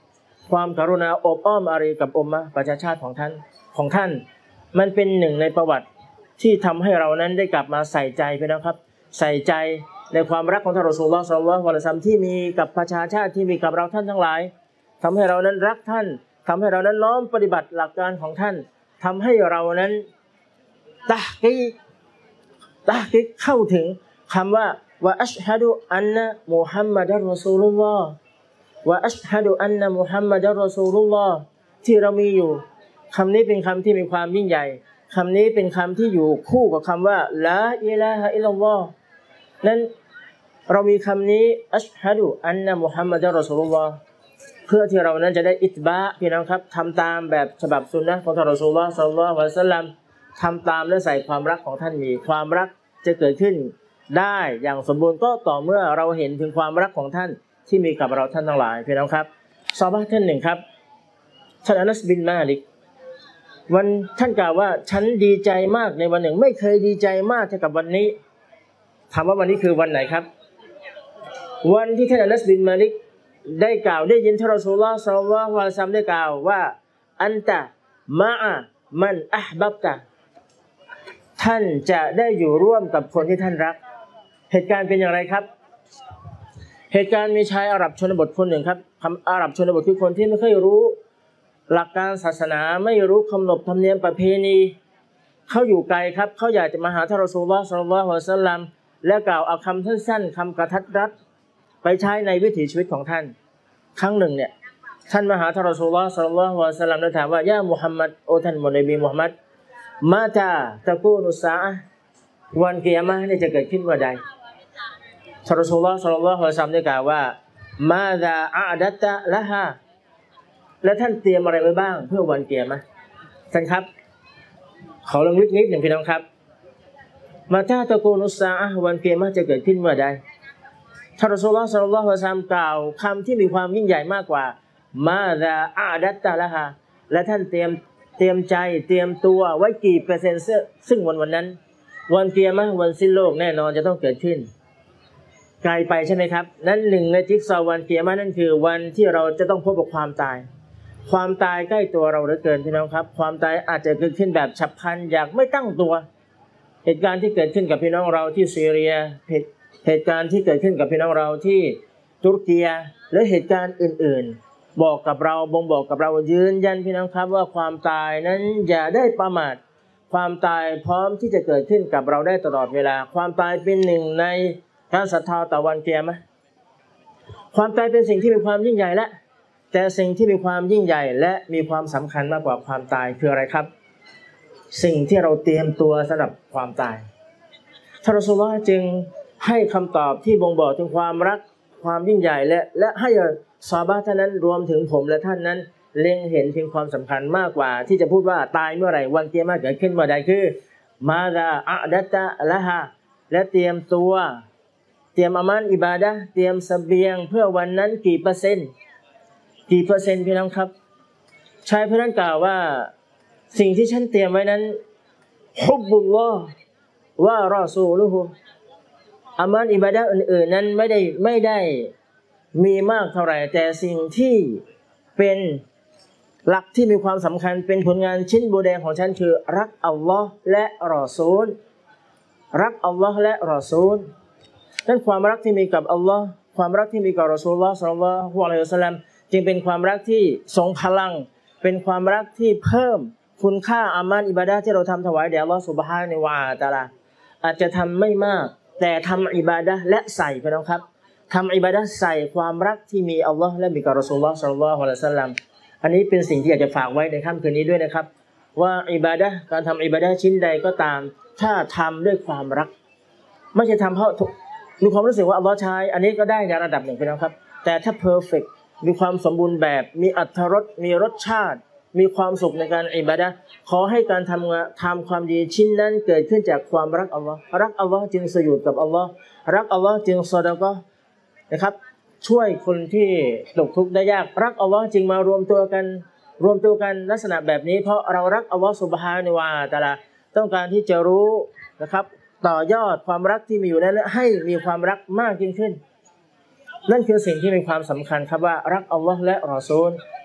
ความกรุณาอบอ้อมอารีกับอุมมะห์ประชาชาติของท่านของท่านมันเป็นหนึ่งในประวัติที่ทำให้เรานั้นได้กลับมาใส่ใจไปนะครับใส่ใจในความรักของท่านรอซูลุลลอฮ์ ศ็อลลัลลอฮุอะลัยฮิวะซัลลัมที่มีกับประชาชาติที่มีกับเราท่านทั้งหลายทำให้เรานั้นรักท่านทำให้เรานั้นน้อมปฏิบัติหลักการของท่านทำให้เรานั้นตะกีตะกีเข้าถึงคำว่าวะอัชฮะดุอันนะมุฮัมมัดอัรรอซูลุลลอฮ์วะอัชฮะดุอันนะมุฮัมมัดอัรรอซูลุลลอฮ์ที่เรามีอยู่คำนี้เป็นคำที่มีความยิ่งใหญ่คำนี้เป็นคำที่อยู่คู่กับคำว่าลาอิลาฮะอิลลัลลอฮ์นั้นเรามีคำนี้อัชฮะดุอันนะมุฮัมมัดอัรรอซูลุลลอฮ์เพื่อที่เรานั้นจะได้อิตบะพี่น้องครับทำตามแบบฉบับสุนนะของท่านรอซูลุลลอฮ์ ศ็อลลัลลอฮุอะลัยฮิวะซัลลัมทำตามและใส่ความรักของท่านมีความรักจะเกิดขึ้นได้อย่างสมบูรณ์ก็ต่อเมื่อเราเห็นถึงความรักของท่านที่มีกับเราท่านทั้งหลายพี่น้องครับซอฮาบะห์ท่านหนึ่งครับท่านอานัสบินมาลิกวันท่านกล่าวว่าฉันดีใจมากในวันหนึ่งไม่เคยดีใจมากเท่ากับวันนี้ถามว่าวันนี้คือวันไหนครับวันที่ท่านอานัสบินมาลิกได้กล่าวได้ยินท่านรอซูลุลลอฮ์ ศ็อลลัลลอฮุอะลัยฮิวะซัลลัมได้กล่าวว่าอันตะมะอะมันอะห์บับตะท่านจะได้อยู่ร่วมกับคนที่ท่านรักเหตุการณ์เป็นอย่างไรครับเหตุการณ์มีชายอาหรับชนบทคนหนึ่งครับอาหรับชนบทคือคนที่ไม่เคยรู้หลักการศาสนาไม่รู้ขนบธรรมเนียมประเพณีเขาอยู่ไกลครับเขาอยากจะมาหาท่านรอซูลุลลอฮ์ ศ็อลลัลลอฮุอะลัยฮิวะซัลลัมและกล่าวเอาคำสั้นๆคำกระทัดรัดไปใช้ในวิถีชีวิตของท่านครั้งหนึ่งเนี่ยท่านมาหาท่านรอซูลุลลอฮ์ ศ็อลลัลลอฮุอะลัยฮิวะซัลลัมแล้วถามว่ายามุฮัมมัดโอท่านนบีมุฮัมมัดมาตาตะกูนุสซาอะห์วันกิยามะห์นี่จะเกิดขึ้นเมื่อใดท่านรอซูลุลลอฮ์ ศ็อลลัลลอฮุอะลัยฮิวะซัลลัมได้กล่าวว่ามาซาอะดัตะละฮาและท่านเตรียมอะไรไว้บ้างเพื่อวันกิยามะห์ท่านครับขอลองลึกนิดหนึ่งพี่น้องครับมาตาตะกูนุสซาอะห์วันกิยามะห์จะเกิดขึ้นเมื่อใดท่านรอซูลุลลอฮ์ ศ็อลลัลลอฮุอะลัยฮิวะซัลลัมกล่าวคำที่มีความยิ่งใหญ่มากกว่ามาซาอะดัตะละฮาและท่านเตรียมเตรียมใจเตรียมตัวไว้กี่เปอร์เซ็นต์ซึ่งวันวันนั้นวันกิยามะห์วันสิ้นโลกแน่นอนจะต้องเกิดขึ้นไกลไปใช่ไหมครับนั้นหนึ่งในจิ๊กซอว์วันกิยามะห์นั่นคือวันที่เราจะต้องพบกับความตายความตายใกล้ตัวเราเหลือเกินพี่น้องครับความตายอาจจะเกิดขึ้นแบบฉับพลันอยากไม่ตั้งตัวเหตุการณ์ที่เกิดขึ้นกับพี่น้องเราที่ซีเรียเหตุการณ์ที่เกิดขึ้นกับพี่น้องเราที่ตุรกีและเหตุการณ์อื่นๆบอกกับเราบ่งบอกกับเรายืนยันพี่น้องครับว่าความตายนั้นอย่าได้ประมาทความตายพร้อมที่จะเกิดขึ้นกับเราได้ตลอดเวลาความตายเป็นหนึ่งในการศรัทธาต่อวันกิยามะห์ความตายเป็นสิ่งที่มีความยิ่งใหญ่และแต่สิ่งที่มีความยิ่งใหญ่และมีความสำคัญมากกว่าความตายคืออะไรครับสิ่งที่เราเตรียมตัวสำหรับความตายท่านรอซูลุลลอฮ์จึงให้คำตอบที่บ่งบอกถึงความรักความยิ่งใหญ่และและให้ซอฮาบะห์ท่านนั้นรวมถึงผมและท่านนั้นเล็งเห็นถึงความสำคัญมากกว่าที่จะพูดว่าตายเมื่อไหร่วันกิยามะห์เกิดขึ้นเมื่อใดคือมาซาอะดัตะละฮาและเตรียมตัวเตรียมอามันอิบาดะห์เตรียมเสบียงเพื่อวันนั้นกี่เปอร์เซ็นต์กี่เปอร์เซ็นต์พี่น้องครับชายผู้นั้นกล่าวว่าสิ่งที่ฉันเตรียมไว้นั้นฮุบบุลลอฮ์วะรอซูลุฮุอามันอิบาดะห์อื่นๆนั้นไม่ได้ไม่ได้มีมากเท่าไหร่แต่สิ่งที่เป็นหลักที่มีความสำคัญเป็นผลงานชิ้นโบแดงของฉันคือรักอัลลอฮ์และรอซูลรักอัลลอฮ์และรอซูลนั่นความรักที่มีกับอัลลอฮ์ความรักที่มีกับรอซูลุลลอฮ์ ศ็อลลัลลอฮุอะลัยฮิวะซัลลัมจึงเป็นความรักที่ทรงพลังเป็นความรักที่เพิ่มคุณค่าอามันอิบาดะห์ที่เราทำถวายแด่อัลลอฮ์ซุบฮานะฮูวะตะอาลาอาจจะทำไม่มากแต่ทำอิบาดะห์และใส่พี่น้องครับทำอิบาดะห์ใส่ความรักที่มีอัลลอฮ์และมีกับรอซูลุลลอฮ์ ศ็อลลัลลอฮุอะลัยฮิวะซัลลัมอันนี้เป็นสิ่งที่อยากจะฝากไว้ในค่ำคืนนี้ด้วยนะครับว่าอิบาดะห์การทำอิบาดะห์ชิ้นใดก็ตามถ้าทำด้วยความรักไม่ใช่ทำเพราะมีความรู้สึกว่าอัลลอฮ์ใช้อันนี้ก็ได้ในระดับหนึ่งพี่น้องครับแต่ถ้าเพอร์เฟกต์มีความสมบูรณ์แบบมีอรรถรสมีรสชาติมีความสุขในการอิบาดะห์ขอให้การทำงานทำความดีชิ้นนั้นเกิดขึ้นจากความรักอัลลอฮ์รักอัลลอฮ์จึงสยุดกับอัลลอฮ์รักอัลลอฮ์จึงซอดะกอฮ์นะครับช่วยคนที่ตกทุกข์ได้ยากรักอัลลอฮ์จึงมารวมตัวกันรวมตัวกันลักษณะแบบนี้เพราะเรารักอัลลอฮ์ซุบฮานะฮูวะตะอาลาต้องการที่จะรู้นะครับต่อยอดความรักที่มีอยู่นั้นให้มีความรักมากยิ่งขึ้นนั่นคือสิ่งที่มีความสำคัญครับว่ารักอัลลอฮ์และรอซูล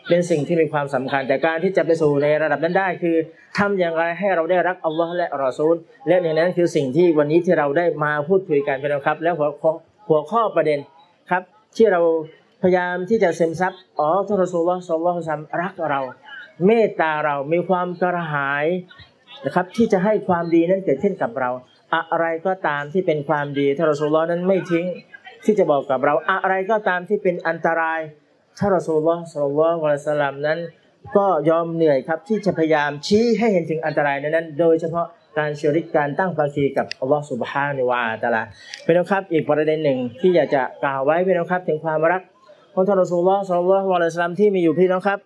เป็นสิ่งที่มีความสำคัญแต่การที่จะไปสู่ในระดับนั้นได้คือทำอย่างไรให้เราได้รักอัลลอฮ์และรอซูลและหนึ่งนั้นคือสิ่งที่วันนี้ที่เราได้มาพูดคุยกันนะครับแล้วหัวข้อหัวข้อประเด็นครับที่เราพยายามที่จะซึมซับอ๋อท่านรอซูลุลลอฮ์ ศ็อลลัลลอฮุอะลัยฮิวะซัลลัมรักเราเมตตาเรามีความกระหายนะครับที่จะให้ความดีนั้นเกิดขึ้นกับเราอะไรก็ตามที่เป็นความดีท่านรอซูลุลลอฮ์นั้นไม่ทิ้งที่จะบอกกับเราอะไรก็ตามที่เป็นอันตรายท่านรอซูลุลลอฮ์ ศ็อลลัลลอฮุอะลัยฮิวะซัลลัมนั้นก็ยอมเหนื่อยครับที่จะพยายามชี้ให้เห็นถึงอันตรายนั้นโดยเฉพาะการชิริกการตั้งภาคีกับอัลลอฮ์ซุบฮานะฮูวะตะอาลาเป็นนะครับอีกประเด็นหนึ่งที่อยากจะกล่าวไว้เป็นนะครับถึงความรักของท่านรอซูลุลลอฮ์ ศ็อลลัลลอฮุอะลัยฮิวะซัลลัมที่มีอยู่พี่น้องครับ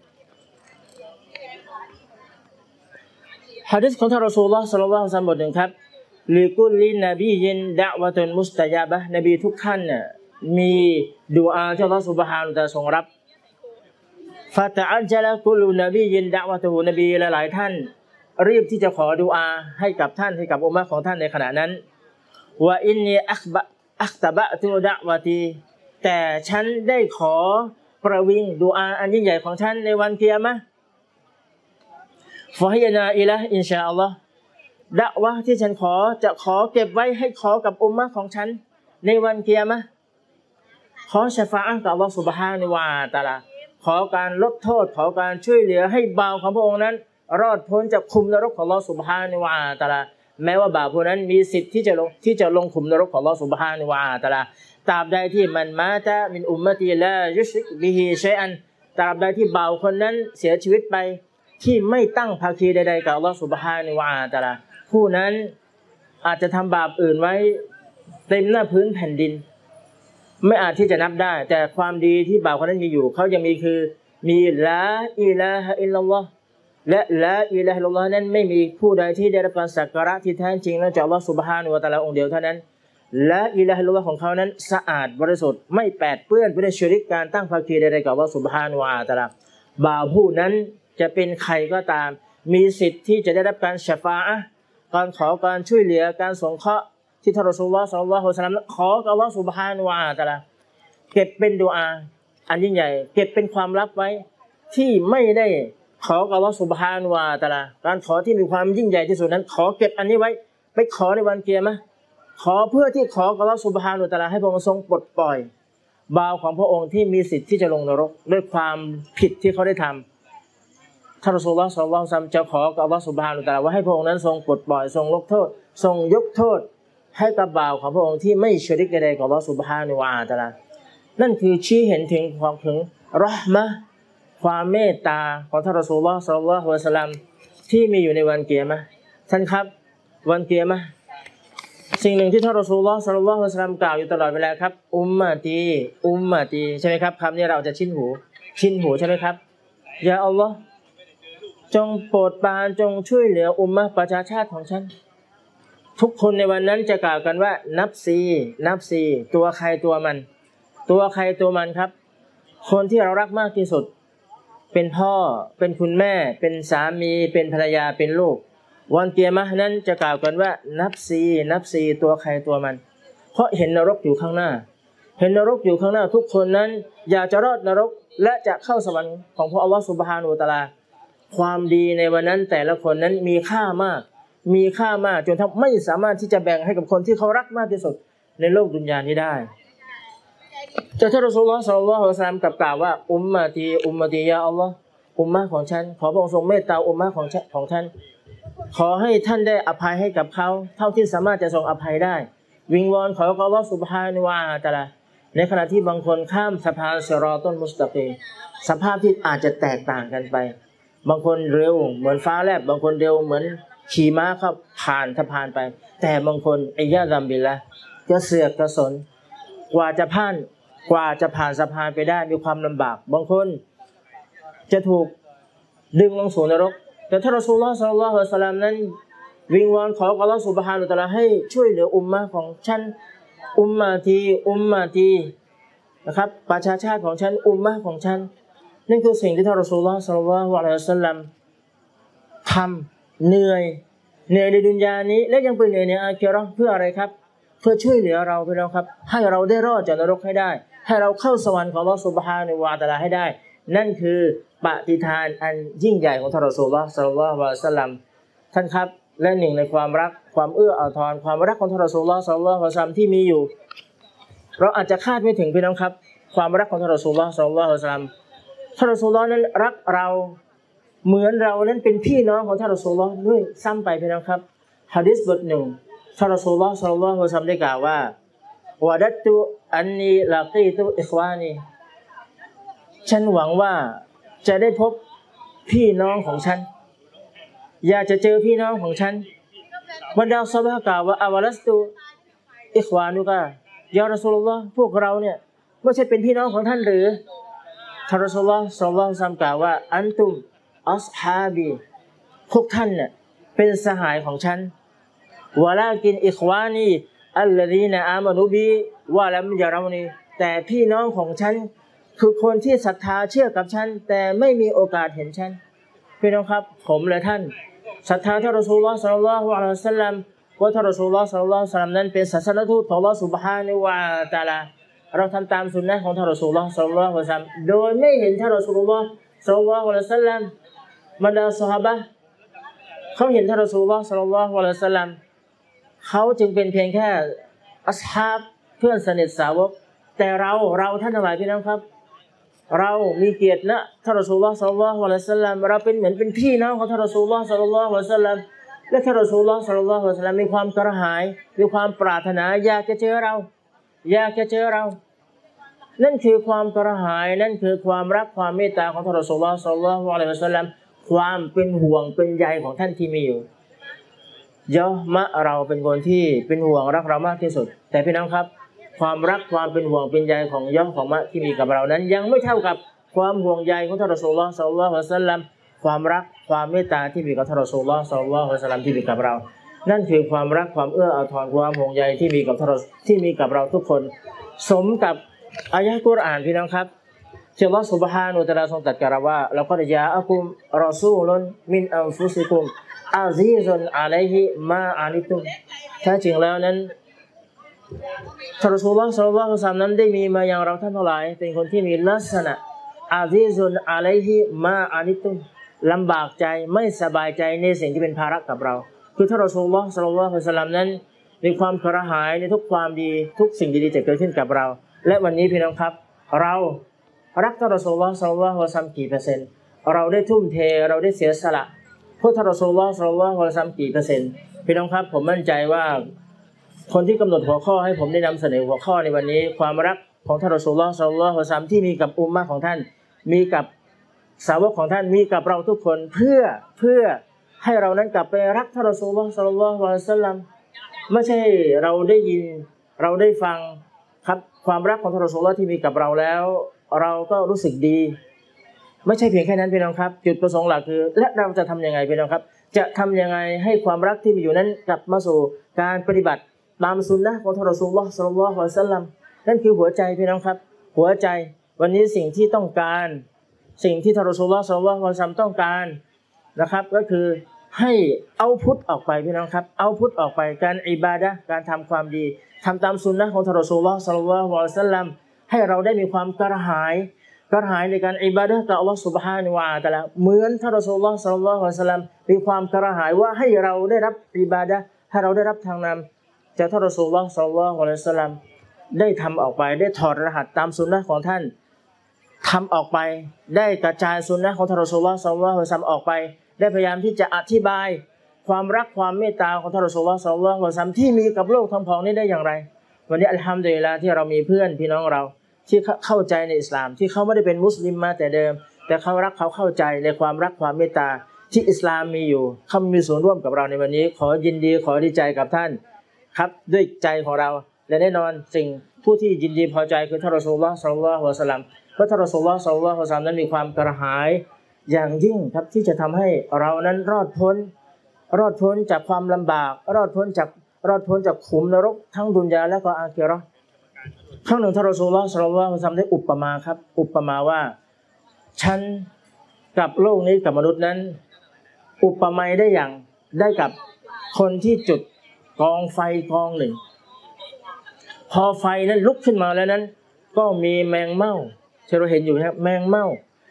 หะดีษของท่านรอซูลุลลอฮ์ ศ็อลลัลลอฮุอะลัยฮิวะซัลลัมบทหนึ่งครับลิกุลลินนบียินดะวะตุนมุสตะญาบะห์นบีทุกท่านน่ะมีดุอาที่อัลเลาะห์ซุบฮานะฮูวะตะอาลาทรงรับฟะตะอัจญะละกุลุนบียินดะวะตุฮุนบีหลายๆท่านรีบที่จะขอดุอาให้กับท่านให้กับอุมมะห์ของท่านในขณะนั้นวะอินนีอัคบะอัคตะบะตุดะวะตีแต่ฉันได้ขอประวิงดุอาอันยิ่งใหญ่ของฉันในวันกิยามะห์ฟะฮิยนาอิละอินชาอัลลอฮ์ดะวะห์ที่ฉันขอจะขอเก็บไว้ให้ขอกับอุมมะห์ของฉันในวันกิยามะห์ขอชะฟาอะห์กับอัลเลาะห์ซุบฮานะฮูวะตะอาลาขอการลดโทษขอการช่วยเหลือให้บ่าวของพระองค์นั้นรอดพ้นจากขุมนรกของอัลเลาะห์ซุบฮานะฮูวะตะอาลาแม้ว่าบ่าวผู้นั้นมีสิทธิ์ที่จะลงที่จะลงขุมนรกของอัลเลาะห์ซุบฮานะฮูวะตะอาลาตราบใดที่มันมาตะมินอุมมะติลายุชริกบิฮิชัยอันตราบใดที่บ่าวคนนั้นเสียชีวิตไปที่ไม่ตั้งภาคีใดๆกับอัลเลาะห์ซุบฮานะฮูวะตะอาลาผู้นั้นอาจจะทำบาปอื่นไว้เต็มหน้าพื้นแผ่นดินไม่อาจที่จะนับได้แต่ความดีที่บ่าวคนนั้นมีอยู่เขายังมีคือมีลาอิลาฮะอิลลัลลอฮ์และลาอิลาฮะอิลลัลลอฮ์นั้นไม่มีผู้ใดที่ได้รับการสักการะที่แท้จริงนอกจากอัลเลาะห์ซุบฮานะฮูวะตะอาลาองค์เดียวเท่านั้นละอิลาฮะอิลลัลลอฮ์ของเขานั้นสะอาดบริสุทธิ์ไม่แปดเปื้อนไปด้วยชิริกการตั้งภาคีใดๆกับอัลเลาะห์ซุบฮานะฮูวะตะอาลาบ่าวผู้นั้นจะเป็นใครก็ตามมีสิทธิ์ที่จะได้รับการชะฟาอะห์การขอการช่วยเหลือการสงเคราะห์ที่ท่านรอซูลุลลอฮ์ ศ็อลลัลลอฮุอะลัยฮิวะซัลลัมขอกับอัลเลาะห์ซุบฮานะฮูวะตะอาลาเก็บเป็นดุอาอันยิ่งใหญ่เก็บเป็นความลับไว้ที่ไม่ได้ขอกับอัลเลาะห์ซุบฮานะฮูวะตะอาลาการขอที่มีความยิ่งใหญ่ที่สุดนั้นขอเก็บอันนี้ไว้ไปขอในวันกิยามะห์ขอเพื่อที่ขอกับอัลเลาะห์ซุบฮานะฮูวะตะอาลาให้พระองค์ทรงปลดปล่อยบ่าวของพระองค์ที่มีสิทธิ์ที่จะลงนรกด้วยความผิดที่เขาได้ทำท่านรอซูลุลลอฮ์ ศ็อลลัลลอฮุอะลัยฮิวะซัลลัมจะขอกับอัลเลาะห์ซุบฮานะฮูวะตะอาลาว่าให้พระองค์นั้นทรงปลดปล่อยทรงลดโทษทรงยกโทษให้กับบ่าวของพระองค์ที่ไม่ชิริกใดๆกับอัลเลาะห์ซุบฮานะฮูวะตะอาลานั่นคือชี้เห็นถึงความถึงเราะห์มะห์ความเมตตาของท่านรอซูลุลลอฮ์ ศ็อลลัลลอฮุอะลัยฮิวะซัลลัมที่มีอยู่ในวันกิยามะห์ท่านครับวันกิยามะห์สิ่งหนึ่งที่ท่านรอซูลุลลอฮ์ ศ็อลลัลลอฮุอะลัยฮิวะซัลลัมกล่าวอยู่ตลอดเวลาครับอุมมะตีอุมมะตีใช่ไหมครับคำนี้เราจะชินหูชินหูใช่ไหมครับยาอัลลอฮ์จงโปรดปรานจงช่วยเหลืออุมมะห์ประชาชาติของฉันทุกคนในวันนั้นจะกล่าวกันว่านับซีนับซีตัวใครตัวมันตัวใครตัวมันครับคนที่เรารักมากที่สุดเป็นพ่อเป็นคุณแม่เป็นสามีเป็นภรรยาเป็นลูกวันกิยามะห์นั้นจะกล่าวกันว่านับซีนับซีตัวใครตัวมันเพราะเห็นนรกอยู่ข้างหน้าเห็นนรกอยู่ข้างหน้าทุกคนนั้นอยากจะรอดนรกและจะเข้าสวรรค์ของพระอัลเลาะห์ซุบฮานะฮูวะตะอาลาความดีในวันนั้นแต่ละคนนั้นมีค่ามากมีค่ามากจนทำไม่สามารถที่จะแบ่งให้กับคนที่เขารักมากที่สุดในโลกดุนยานี้ได้แต่ท่านรอซูลุลลอฮ์ ศ็อลลัลลอฮุอะลัยฮิวะซัลลัมกลับกล่าวว่าอุมมะตีอุมมะตียาอัลลอฮ์อุมมะของฉันขอพระองค์ทรงเมตตาอุมมะของของท่านขอให้ท่านได้อภัยให้กับเขาเท่าที่สามารถจะทรงอภัยได้วิงวอนขอกับอัลลอฮ์ซุบฮานะฮูวะตะอาลาในขณะที่บางคนข้ามสะพานซิรอตุลมุสตะกีมสภาพที่อาจจะแตกต่างกันไปบางคนเร็วเหมือนฟ้าแลบบางคนเร็วเหมือนขี่ม้าเข้าผ่านสะพานไปแต่บางคนอัยยะซัมบิลละกระเสือกกระสนกว่าจะผ่านกว่าจะผ่านสะพานไปได้มีความลำบากบางคนจะถูกดึงลงสู่นรกแต่ท่านรอซูลุลลอฮ์ ศ็อลลัลลอฮุอะลัยฮิวะซัลลัมนั้นวิงวอนขออัลเลาะห์ซุบฮานะฮูวะตะอาลาให้ช่วยเหลืออุมมะห์ของฉันอุมมะตีอุมมะตีนะครับประชาชาติของฉันอุมมะห์ของฉันนั่นคือสิ่งที่ท่านรอซูลุลลอฮ์ ศ็อลลัลลอฮุอะลัยฮิวะซัลลัมทำเหนื่อยเหนื่อยในดุนยานี้และยังไปเหนื่อยในอาคิเราะห์เพื่ออะไรครับเพื่อช่วยเหลือเราพี่น้องครับให้เราได้รอดจากนรกให้ได้ให้เราเข้าสวรรค์ของอัลเลาะห์ซุบฮานะฮูวะตะอาลาให้ได้นั่นคือปฏิทานอันยิ่งใหญ่ของท่านรอซูลุลลอฮ์ ศ็อลลัลลอฮุอะลัยฮิวะซัลลัมท่านครับและหนึ่งในความรักความเอื้ออาทรความรักของท่านรอซูลุลลอฮ์ ศ็อลลัลลอฮุอะลัยฮิวะซัลลัมที่มีอยู่เราอาจจะคาดไม่ถึงพี่น้องครับความรักของท่านรอซูลุลลอฮ์ ศ็อลลัลลอฮุอะลัยฮิวะซัลลัมท่านรอซูลุลลอฮ์นั้นรักเราเหมือนเรานั้นเป็นพี่น้องของท่านรอซูลุลลอฮ์ด้วยซ้ำไปพี่น้องครับหะดีษบทหนึ่งท่านรอซูลุลลอฮ์ ศ็อลลัลลอฮุอะลัยฮิวะซัลลัมได้กล่าวว่าวะดัตตุอันนีลากีตุอิควานีฉันหวังว่าจะได้พบพี่น้องของฉันอยากจะเจอพี่น้องของฉันบรรดาซอฮาบะห์กล่าวว่าอาวะลัสตุอิควานุกะยารอซูลุลลอฮ์พวกเราเนี่ยไม่ใช่เป็นพี่น้องของท่านหรือท่านรอซูลุลลอฮ์ ศ็อลลัลลอฮุอะลัยฮิวะซัลลัมกล่าวว่าอันตุมอัศฮาบีพวกท่านเนี่ยเป็นสหายของฉันวะลากินอิควานีอัลลซีนะอามานูบีวะลัมยะเรานีแต่พี่น้องของฉันคือคนที่ศรัทธาเชื่อกับฉันแต่ไม่มีโอกาสเห็นฉันพี่น้องครับผมและท่านศรัทธาท่านรอซูลุลลอฮ์ ศ็อลลัลลอฮุอะลัยฮิวะซัลลัมว่าท่านรอซูลุลลอฮ์ ศ็อลลัลลอฮุอะลัยฮิวะซัลลัมนั้นเป็นศาสนทูตของอัลเลาะห์ซุบฮานะฮูวะตะอาลาเราทำตามสุนนะห์ของท่านรอซูลุลลอฮ์ ศ็อลลัลลอฮุอะลัยฮิวะซัลลัมโดยไม่เห็นท่านรอซูลุลลอฮ์ ศ็อลลัลลอฮุอะลัยฮิวะซัลลัมบรรดาซอฮาบะห์เขาเห็นท่านรอซูลุลลอฮ์ ศ็อลลัลลอฮุอะลัยฮิวะซัลลัมเขาจึงเป็นเพียงแค่อัศฮาบเพื่อนสนิทสาวกแต่เราเราท่านทั้งหลายพี่น้องครับเรามีเกียรตินะท่านรอซูลุลลอฮ์ ศ็อลลัลลอฮุอะลัยฮิวะซัลลัมเราเป็นเหมือนเป็นพี่น้องของท่านรอซูลุลลอฮ์ ศ็อลลัลลอฮุอะลัยฮิวะซัลลัมและท่านรอซูลุลลอฮ์ ศ็อลลัลลอฮุอะลัยฮิวะซัลลัมมีความกระหายมีความปรารถนาอยากจะเจอเราอยากจะเจอเรานั่นคือความกระหายนั่นคือความรักความเมตตาของท่านรอซูลุลลอฮ์ ศ็อลลัลลอฮุอะลัยฮิวะซัลลัมความเป็นห่วงเป็นใยของท่านที่มีอยู่ยอมะเราเป็นคนที่เป็นห่วงรักเรามากที่สุดแต่พี่น้องครับความรักความเป็นห่วงเป็นใยของยอของมะที่มีกับเรานั้นยังไม่เท่ากับความห่วงใยของท่านรอซูลุลลอฮ์ ศ็อลลัลลอฮุอะลัยฮิวะซัลลัมความรักความเมตตาที่มีกับท่านรอซูลุลลอฮ์ ศ็อลลัลลอฮุอะลัยฮิวะซัลลัมที่มีกับเรานั่นคือความรักความเอื้ออาทรความห่วงใยที่มีกับท่านที่มีกับเราทุกคนสมกับอายะห์กุรอานพี่น้องครับที่อัลเลาะห์ซุบฮานะฮูวะตะอาลาทรงตรัสกับเราว่าละกัดญาอะกุมรอซูลุนมินอันฟุซิกุมอาซีซุนอะลัยฮิมาอานิตุมแท้จริงแล้วนั้นท่านรอซูลุลลอฮ์ ศ็อลลัลลอฮุอะลัยฮิวะซัลลัมนั้นได้มีมาอย่างเราท่านทั้งหลายเป็นคนที่มีลักษณะอาซีซุนอะลัยฮิมาอานิตุมลำบากใจไม่สบายใจในสิ่งที่เป็นภาระกับเราคือท่านรอซูลุลลอฮ์ ศ็อลลัลลอฮุอะลัยฮิวะซัลลัมนั้นมีความกระหายในทุกความดีทุกสิ่งดีๆจะเกิดขึ้นกับเราและวันนี้พี่น้องครับเรารักท่านรอซูลุลลอฮ์ ศ็อลลัลลอฮุอะลัยฮิวะซัลลัมกี่เปอร์เซ็นต์เราได้ทุ่มเทเราได้เสียสละเพื่อท่านรอซูลุลลอฮ์ ศ็อลลัลลอฮุอะลัยฮิวะซัลลัมกี่เปอร์เซ็นต์พี่น้องครับผมมั่นใจว่าคนที่กำหนดหัวข้อให้ผมได้นำเสนอหัวข้อในวันนี้ความรักของท่านรอซูลุลลอฮ์ ศ็อลลัลลอฮุอะลัยฮิวะซัลลัมที่มีกับอุมมะห์ของท่านมีกับสาวกของท่านมีกับเราทุกคนเพื่อเพื่อให้เรานั้นกลับไปรักท่านรอซูลุลลอฮ์ ศ็อลลัลลอฮุอะลัยฮิวะซัลลัมไม่ใช่เราได้ยินเราได้ฟังครับความรักของท่านรอซูลุลลอฮ์ที่มีกับเราแล้วเราก็รู้สึกดีไม่ใช่เพียงแค่นั้นพี่น้องครับจุดประสงค์หลักคือและเราจะทำยังไงพี่น้องครับจะทำยังไงให้ความรักที่มีอยู่นั้นกลับมาสู่การปฏิบัติตามสุนนะของท่านรอซูลุลลอฮ์ ศ็อลลัลลอฮุอะลัยฮิวะซัลลัมนั่นคือหัวใจพี่น้องครับหัวใจวันนี้สิ่งที่ต้องการสิ่งที่ท่านรอซูลุลลอฮ์ ศ็อลลัลลอฮุอะลัยฮิวะซัลลัมต้องการนะครับก็คือให้เอาพุทธออกไปพี่น้องครับเอาพุทธออกไปการอิบาดะห์การทำความดีทำตามสุนนะของท่านรอซูลุลลอฮ์ ศ็อลลัลลอฮุอะลัยฮิวะซัลลัมให้เราได้มีความกระหายกระหายในการอิบาดะห์ต่ออัลเลาะห์ซุบฮานะฮูวะตะอาลาเหมือนท่านรอซูลุลลอฮ์ ศ็อลลัลลอฮุอะลัยฮิวะซัลลัมมีความกระหายว่าให้เราได้รับอิบาดะห์ให้เราได้รับทางนำจากท่านรอซูลุลลอฮ์ ศ็อลลัลลอฮุอะลัยฮิวะซัลลัมได้ทำออกไปได้ถอดรหัสตามสุนนะของท่านทำออกไปได้กระจายสุนนะของท่านรอซูลุลลอฮ์ ศ็อลลัลลอฮุอะลัยฮิวะซัลลัมออกไปได้พยายามที่จะอธิบายความรักความเมตตาของท่านรอซูลุลลอฮ์ ศ็อลลัลลอฮุอะลัยฮิวะซัลลัมที่มีกับโลกทั้งปวงนี้ได้อย่างไรวันนี้อัลฮัมดุลิลลาห์ที่เรามีเพื่อนพี่น้องเราที่เข้าใจในอิสลามที่เขาไม่ได้เป็นมุสลิมมาแต่เดิมแต่เขารักเขาเข้าใจในความรักความเมตตาที่อิสลามมีอยู่เขามีส่วนร่วมกับเราในวันนี้ขอยินดีขอดีใจกับท่านครับด้วยใจของเราและแน่นอนสิ่งผู้ที่ยินดีพอใจคือท่านรอซูลุลลอฮ์ ศ็อลลัลลอฮุอะลัยฮิวะซัลลัมเพราะท่านรอซูลุลลอฮ์ ศ็อลลัลลอฮุอะลัยฮิวะซัลลัมนั้นมีความกระหายอย่างยิ่งครับที่จะทำให้เรานั้นรอดพ้นรอดพ้นจากความลำบากรอดพ้นจากรอดพ้นจากขุมนรกทั้งดุนยาและก็อาคิเราะห์ครั้งหนึ่งท่านรอซูลุลลอฮ์ ศ็อลลัลลอฮุอะลัยฮิวะซัลลัมได้อุปมาครับอุปมาว่าฉันกับโลกนี้กับมนุษย์นั้นอุปมาได้อย่างได้กับคนที่จุดกองไฟกองหนึ่งพอไฟนั้นลุกขึ้นมาแล้วนั้นก็มีแมงเม่าที่เราเห็นอยู่นะครับแมงเม่า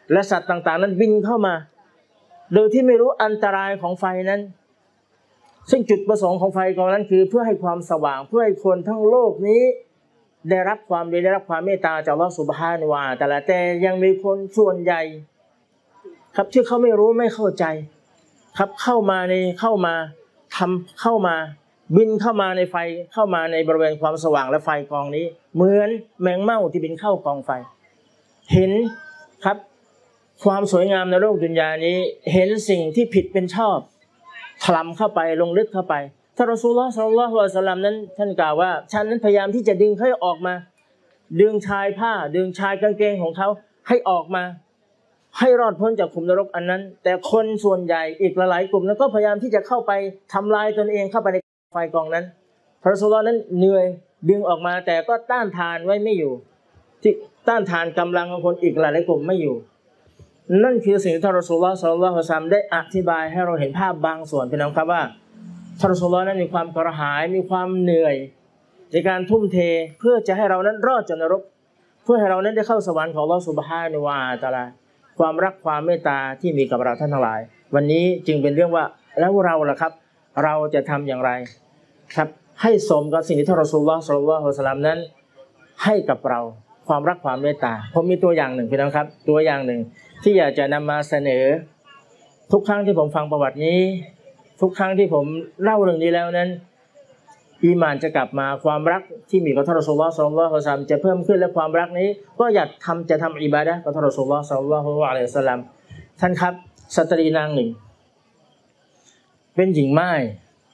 และสัตว์ต่างๆนั้นบินเข้ามาโดยที่ไม่รู้อันตรายของไฟนั้นซึ่งจุดประสงค์ของไฟกองนั้นคือเพื่อให้ความสว่างเพื่อให้คนทั้งโลกนี้ได้รับความดีได้รับความเมตตาจากอัลเลาะห์ซุบฮานะฮูวะตะอาลาแต่ยังมีคนส่วนใหญ่ครับที่เขาไม่รู้ไม่เข้าใจครับเข้ามาในเข้ามาทำเข้ามาบินเข้ามาในไฟเข้ามาในบริเวณความสว่างและไฟกองนี้เหมือนแมงเม่าที่บินเข้ากองไฟเห็นครับความสวยงามในโลกดุนยานี้เห็นสิ่งที่ผิดเป็นชอบถลำเข้าไปลงลึกเข้าไปท่านรอซูลุลลอฮ์ ศ็อลลัลลอฮุอะลัยฮิวะซัลลัมนั้นท่านกล่าวว่าฉันนั้นพยายามที่จะดึงให้ออกมาดึงชายผ้าดึงชายกางเกงของเขาให้ออกมาให้รอดพ้นจากขุมนรกอันนั้นแต่คนส่วนใหญ่อีกหลายกลุ่มนั้นก็พยายามที่จะเข้าไปทำลายตนเองเข้าไปในไฟกองนั้นพระรอซูลุลลอฮ์นั้นเหนื่อยดึงออกมาแต่ก็ต้านทานไว้ไม่อยู่ที่ต้านทานกำลังของคนอีกหลายกลุ่มไม่อยู่นั่นคือสิ่งที่ท่านรอซูลุลลอฮ์ ศ็อลลัลลอฮุอะลัยฮิวะซัลลัมได้อธิบายให้เราเห็นภาพบางส่วนพี่น้องครับว่าท่านรอซูลุลลอฮ์นั้นมีความกระหายมีความเหนื่อยในการทุ่มเทเพื่อจะให้เรานั้นรอดจากนรกเพื่อให้เรานั้นได้เข้าสวรรค์ของอัลเลาะห์ซุบฮานะฮูวะตะอาลาความรักความเมตตาที่มีกับเราท่านทั้งหลายวันนี้จึงเป็นเรื่องว่าแล้วเราล่ะครับเราจะทำอย่างไรครับให้สมกับสิ่งที่ท่านรอซูลุลลอฮ์ ศ็อลลัลลอฮุอะลัยฮิวะซัลลัมนั้นให้กับเราความรักความเมตตาผมมีตัวอย่างหนึ่งพี่น้องครับตัวอย่างหนึ่งที่อยากจะนำมาเสนอทุกครั้งที่ผมฟังประวัตินี้ทุกครั้งที่ผมเล่าเรื่องนี้แล้วนั้นอีหม่านจะกลับมาความรักที่มีกับท่านรอซูลุลลอฮ์ ศ็อลลัลลอฮุอะลัยฮิวะซัลลัมจะเพิ่มขึ้นและความรักนี้ก็อยากทำจะทำอิบาดะห์กับท่านรอซูลุลลอฮ์ ศ็อลลัลลอฮุอะลัยฮิวะซัลลัมท่านครับสตรีนางหนึ่งเป็นหญิงม่าย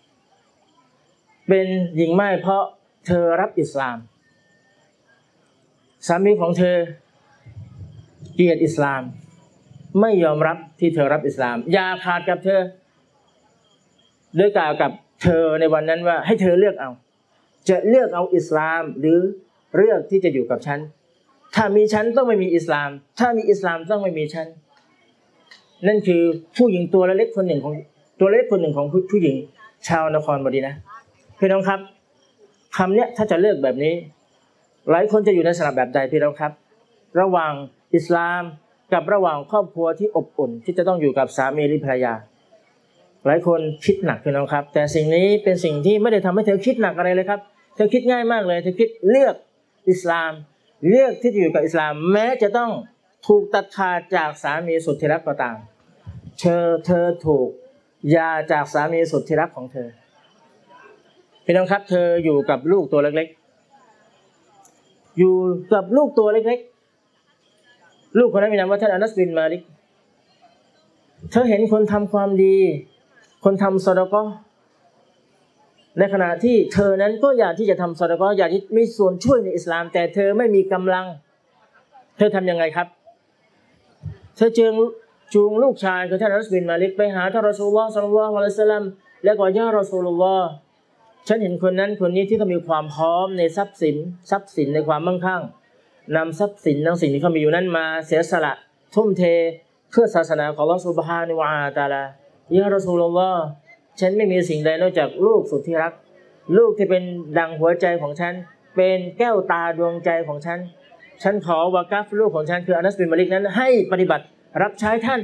เป็นหญิงม่ายเพราะเธอรับอิสลามสามีของเธอเกลียดอิสลามไม่ยอมรับที่เธอรับอิสลามอย่าขาดกับเธอโดยกล่าวกับเธอในวันนั้นว่าให้เธอเลือกเอาจะเลือกเอาอิสลามหรือเลือกที่จะอยู่กับฉันถ้ามีฉันต้องไม่มีอิสลามถ้ามีอิสลามต้องไม่มีฉันนั่นคือผู้หญิงตัวเล็กคนหนึ่งของตัวเล็กคนหนึ่งของผู้หญิงชาวนครมดีนะพี่น้องครับคำเนี้ยถ้าจะเลือกแบบนี้หลายคนจะอยู่ในสถานะแบบใดพี่น้องครับระหว่างอิสลามกับระหว่างครอบครัวที่อบอุ่นที่จะต้องอยู่กับสามีหรือภรรยาหลายคนคิดหนักพี่น้องครับแต่สิ่งนี้เป็นสิ่งที่ไม่ได้ทำให้เธอคิดหนักอะไรเลยครับเธอคิดง่ายมากเลยเธอคิดเลือกอิสลามเลือกที่จะอยู่กับอิสลามแม้จะต้องถูกตัดขาดจากสามีสุดที่รักก็ตามเธอเธอถูกหย่าจากสามีสุดที่รักของเธอพี่น้องครับเธออยู่กับลูกตัวเล็กๆอยู่กับลูกตัวเล็กๆลูกคนนั้นมีนามว่าท่านอานัสบินมาลิกเธอเห็นคนทำความดีคนทำซอดาเกาะห์ในขณะที่เธอนั้นก็อยากที่จะทำซอดาเกาะห์อยากที่มีส่วนช่วยในอิสลามแต่เธอไม่มีกำลังเธอทำยังไงครับเธอจึงจูงลูกชายคือท่านอานัสบินมาลิกไปหาท่านรอซูลุลลอฮ์ ศ็อลลัลลอฮุอะลัยฮิวะซัลลัมแล้วก็ย่ารอซูลุลลอฮ์ฉันเห็นคนนั้นคนนี้ที่เขามีความพร้อมในทรัพย์สินทรัพย์สินในความมั่งคั่งนำทรัพย์สินทั้งสิ่งที่เขามีอยู่นั้นมาเสียสละทุ่มเทเพื่อศาสนาของอัลเลาะห์ซุบฮานะฮูวะตะอาลายารอซูลุลลอฮ์ฉันไม่มีสิ่งใดนอกจากลูกสุดที่รักลูกที่เป็นดังหัวใจของฉันเป็นแก้วตาดวงใจของฉันฉันขอวะกัฟลูกของฉันคืออานัสบินมาลิกนั้นให้ปฏิบัติรับใช้ท่าน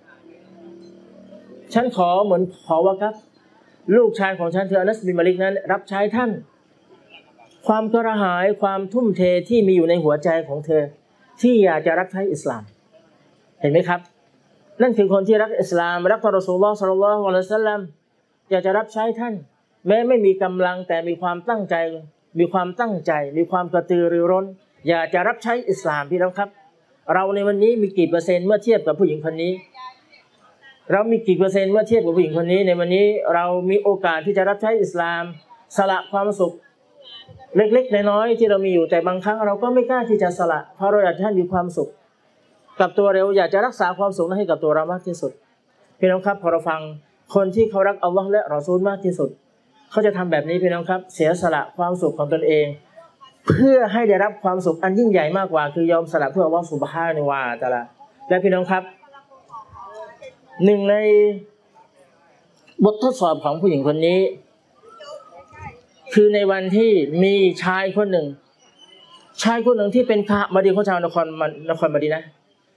ฉันขอเหมือนขอวะกัฟลูกชายของฉันคืออานัสบินมาลิกนั้นรับใช้ท่านความกระหายความทุ่มเทที่มีอยู่ในหัวใจของเธอที่อยากจะรับใช้อิสลามเห็นไหมครับนั่นคือคนที่รักอิสลามรักท่านรอซูลุลลอฮ์ ศ็อลลัลลอฮุอะลัยฮิวะซัลลัมอยากจะรับใช้ท่านแม้ไม่มีกำลังแต่มีความตั้งใจมีความตั้งใจมีความกระตือรือร้นอยากจะรับใช้อิสลามพี่น้องครับเราในวันนี้มีกี่เปอร์เซ็นต์เมื่อเทียบกับผู้หญิงคนนี้เรามีกี่เปอร์เซ็นต์เมื่อเทียบกับผู้หญิงคนนี้ในวันนี้เรามีโอกาสที่จะรับใช้อิสลามสละความสุขเล็กๆน้อยๆที่เรามีอยู่แต่บางครั้งเราก็ไม่กล้าที่จะสละเพราะเราอยากให้ท่านมีความสุขกับตัวเราอยากจะรักษาความสุขนั้นให้กับตัวเรามากที่สุดพี่น้องครับพอเราฟังคนที่เขารักอัลลอฮ์และรอซูลมากที่สุดเขาจะทำแบบนี้พี่น้องครับเสียสละความสุขของตนเองเพื่อให้ได้รับความสุขอันยิ่งใหญ่มากกว่าคือยอมสละเพื่ออัลลอฮ์ซุบฮานะฮูวะตะอาลาและพี่น้องครับหนึ่งในบททดสอบของผู้หญิงคนนี้คือในวันที่มีชายคนหนึ่งชายคนหนึ่งที่เป็นข้ามาดีของชาวนครนครมดีนะ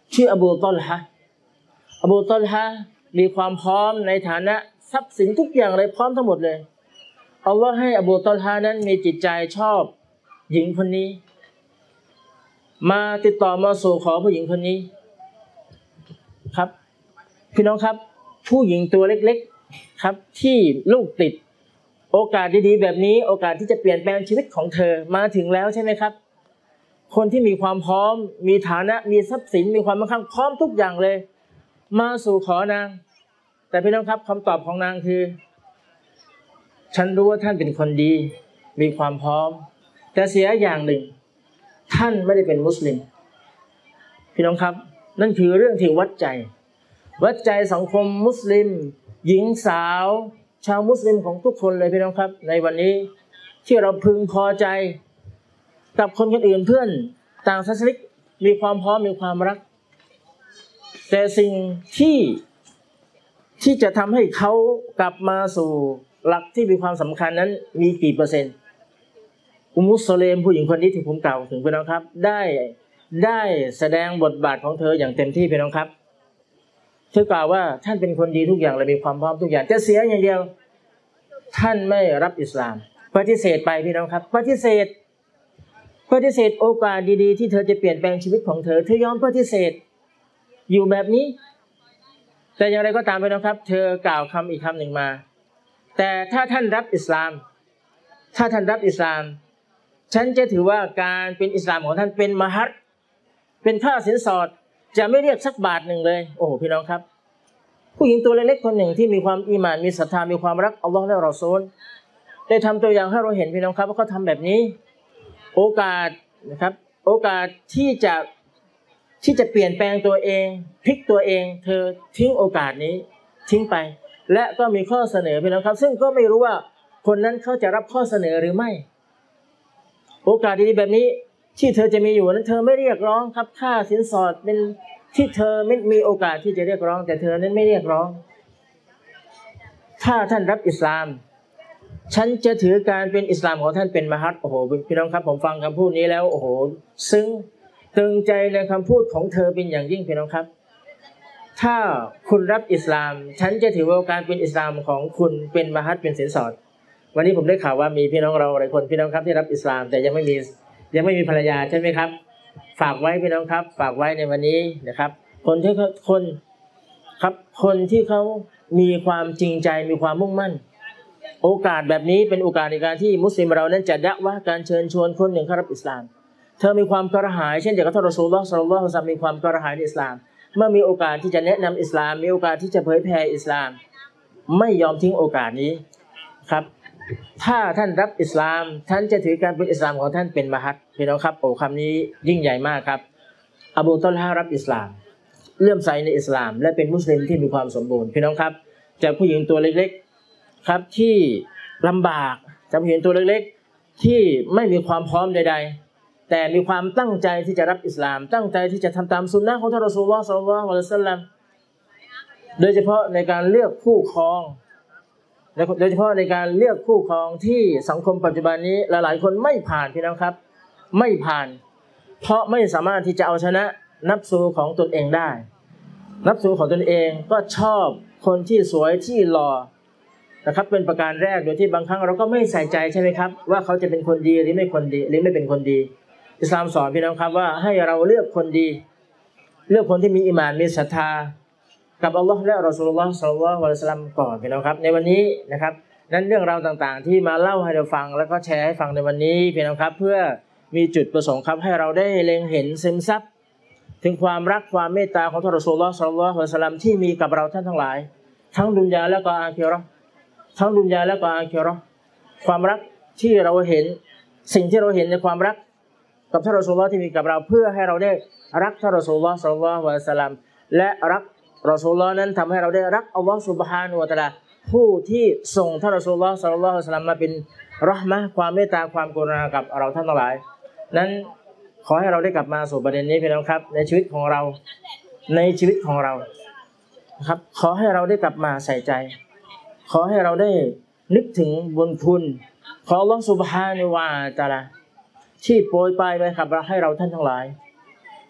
ชื่ออบูตอลฮะอบูตอลฮะมีความพร้อมในฐานะทรัพย์สินทุกอย่างเลยพร้อมทั้งหมดเลยอัลลอฮ์ให้อบูตอลฮะนั้นมีจิตใจชอบหญิงคนนี้มาติดต่อมาสู่ขอผู้หญิงคนนี้ครับพี่น้องครับผู้หญิงตัวเล็กๆครับที่ลูกติดโอกาสดีๆแบบนี้โอกาสที่จะเปลี่ยนแปลงชีวิตของเธอมาถึงแล้วใช่ไหมครับคนที่มีความพร้อมมีฐานะมีทรัพย์สินมีความมั่งคั่งพร้อมทุกอย่างเลยมาสู่ขอนางแต่พี่น้องครับคำตอบของนางคือฉันรู้ว่าท่านเป็นคนดีมีความพร้อมแต่เสียอย่างหนึ่งท่านไม่ได้เป็นมุสลิมพี่น้องครับนั่นคือเรื่องที่วัดใจวัดใจสังคมมุสลิมหญิงสาวชาวมุสลิมของทุกคนเลยพี่น้องครับในวันนี้ที่เราพึงพอใจกับคนคนอื่นเพื่อนต่างศาสนามีความพร้อมมีความรักแต่สิ่งที่ที่จะทำให้เขากลับมาสู่หลักที่มีความสำคัญนั้นมีกี่เปอร์เซ็นต์อุมุสเลมผู้หญิงคนนี้ที่ผมกล่าวถึงพี่น้องครับได้ได้แสดงบทบาทของเธออย่างเต็มที่พี่น้องครับเธอกล่าวว่าท่านเป็นคนดีทุกอย่างและมีความพร้อมทุกอย่างจะเสียอย่างเดียวท่านไม่รับอิสลามปฏิเสธไปพี่น้องครับปฏิเสธปฏิเสธโอกาสดีๆที่เธอจะเปลี่ยนแปลงชีวิตของเธอเธอยอมปฏิเสธอยู่แบบนี้แต่อย่างไรก็ตามพี่น้องครับเธอกล่าวคำอีกคำหนึ่งมาแต่ถ้าท่านรับอิสลามถ้าท่านรับอิสลามฉันจะถือว่าการเป็นอิสลามของท่านเป็นมหัรเป็นค่าสินสอดจะไม่เรียกสักบาทหนึ่งเลยโอ้โหพี่น้องครับผู้หญิงตัวเล็กๆคนหนึ่งที่มีความอีหม่านมีศรัทธามีความรักอัลลอฮ์และรอซูลได้ทำตัวอย่างให้เราเห็นพี่น้องครับว่าเขาทำแบบนี้โอกาสนะครับโอกาสที่จะที่จะเปลี่ยนแปลงตัวเองพลิกตัวเองเธอทิ้งโอกาสนี้ทิ้งไปและก็มีข้อเสนอพี่น้องครับซึ่งก็ไม่รู้ว่าคนนั้นเขาจะรับข้อเสนอหรือไม่โอกาสดีๆแบบนี้ที่เธอจะมีอยู่นั้นเธอไม่เรียกร้องครับค่าสินสอดเป็นที่เธอไม่มีโอกาสที่จะเรียกร้องแต่เธอนั้นไม่เรียกร้องถ้าท่านรับอิสลามฉันจะถือการเป็นอิสลามของท่านเป็นมหัรโอ้โหพี่น้องครับผมฟังคำพูดนี้แล้วโอ้โหซึ้งตึงใจในคำพูดของเธอเป็นอย่างยิ่งพี่น้องครับถ้าคุณรับอิสลามฉันจะถือว่าการเป็นอิสลามของคุณเป็นมหัรเป็นสินสอดวันนี้ผมได้ข่าวว่ามีพี่น้องเราหลายคนพี่น้องครับที่รับอิสลามแต่ยังไม่มียังไม่มีภรรยาใช่ไหมครับฝากไว้พี่น้องครับฝากไว้ในวันนี้นะครับคนที่คนครับคนที่เขามีความจริงใจมีความมุ่งมั่นโอกาสแบบนี้เป็นโอกาสในการที่มุสลิมเรานั้นจะดะวะการเชิญชวนคนหนึ่งเข้ารับอิสลามเธอมีความกระหายเช่นเดียวกับท่านรอซูลุลลอฮ์ ศ็อลลัลลอฮุอะลัยฮิวะซัลลัมมีความกระหายในอิสลามเมื่อมีโอกาสที่จะแนะนำอิสลามมีโอกาสที่จะเผยแผ่อิสลามไม่ยอมทิ้งโอกาสนี้ครับถ้าท่านรับอิสลามท่านจะถือการเป็นอิสลามของท่านเป็นมหัรพี่น้องครับโอ้คำนี้ยิ่งใหญ่มากครับอบูตอลฮะรับอิสลามเลื่อมใสในอิสลามและเป็นมุสลิมที่มีความสมบูรณ์พี่น้องครับจากผู้หญิงตัวเล็กๆครับที่ลำบากจากผู้หญิงตัวเล็กๆที่ไม่มีความพร้อมใดๆแต่มีความตั้งใจที่จะรับอิสลามตั้งใจที่จะทำตามสุนนะของท่านรอซูลุลลอฮ์ ศ็อลลัลลอฮุอะลัยฮิวะซัลลัมโดยเฉพาะในการเลือกคู่ครองโดยเฉพาะในการเลือกคู่ครองที่สังคมปัจจุบันนี้หลายๆคนไม่ผ่านพี่น้องครับไม่ผ่านเพราะไม่สามารถที่จะเอาชนะนับซูของตนเองได้นับซูของตนเองก็ชอบคนที่สวยที่หล่อนะครับเป็นประการแรกโดยที่บางครั้งเราก็ไม่ใส่ใจใช่ไหมครับว่าเขาจะเป็นคนดีหรือไม่คนดีหรือไม่เป็นคนดีอิสลามสอนพี่น้องครับว่าให้เราเลือกคนดีเลือกคนที่มีอีหม่านมีศรัทธากับอัลลอฮ์และรอซูลุลลอฮ์ ศ็อลลัลลอฮุอะลัยฮิวะซัลลัมก่อนพี่น้องครับในวันนี้นะครับนั้นเรื่องราวต่างๆที่มาเล่าให้เราฟังแล้วก็แชร์ให้ฟังในวันนี้พี่น้องครับเพื่อมีจุดประสงค์ครับให้เราได้เล็งเห็นซึมซับถึงความรักความเมตตาของท่านรอซูลุลลอฮ์ ศ็อลลัลลอฮุอะลัยฮิวะซัลลัมที่มีกับเราท่านทั้งหลายทั้งดุนยาและก็อาคิเราะห์ทั้งดุนยาและก็อาคิเราะห์ความรักที่เราเห็นสิ่งที่เราเห็นในความรักกับท่านรอซูลุลลอฮ์ที่มีกับเราเพื่อให้เราได้รักท่านรอซูลุลลอฮ์ ศ็อลลัลลอฮุอะลัยฮิวะซัลลัมและรักรอซูลุลลอฮ์นั้นทำให้เราได้รักอัลลอฮ์ซุบฮานะฮูวะตะอาลาผู้ที่ส่งท่านรอซูลุลลอฮ์ ศ็อลลัลลอฮุอะลัยฮิวะซัลลัมมาเป็นเราะห์มะห์ความเมตตาความกรุณากับเราท่านทั้งหลายนั้นขอให้เราได้กลับมาสู่ประเด็นนี้พี่น้องครับในชีวิตของเราในชีวิตของเราครับขอให้เราได้กลับมาใส่ใจขอให้เราได้นึกถึงบุญคุณของอัลลอฮ์ซุบฮานะฮูวะตะอาลาที่โปรยปรายไว้กับให้เราท่านทั้งหลาย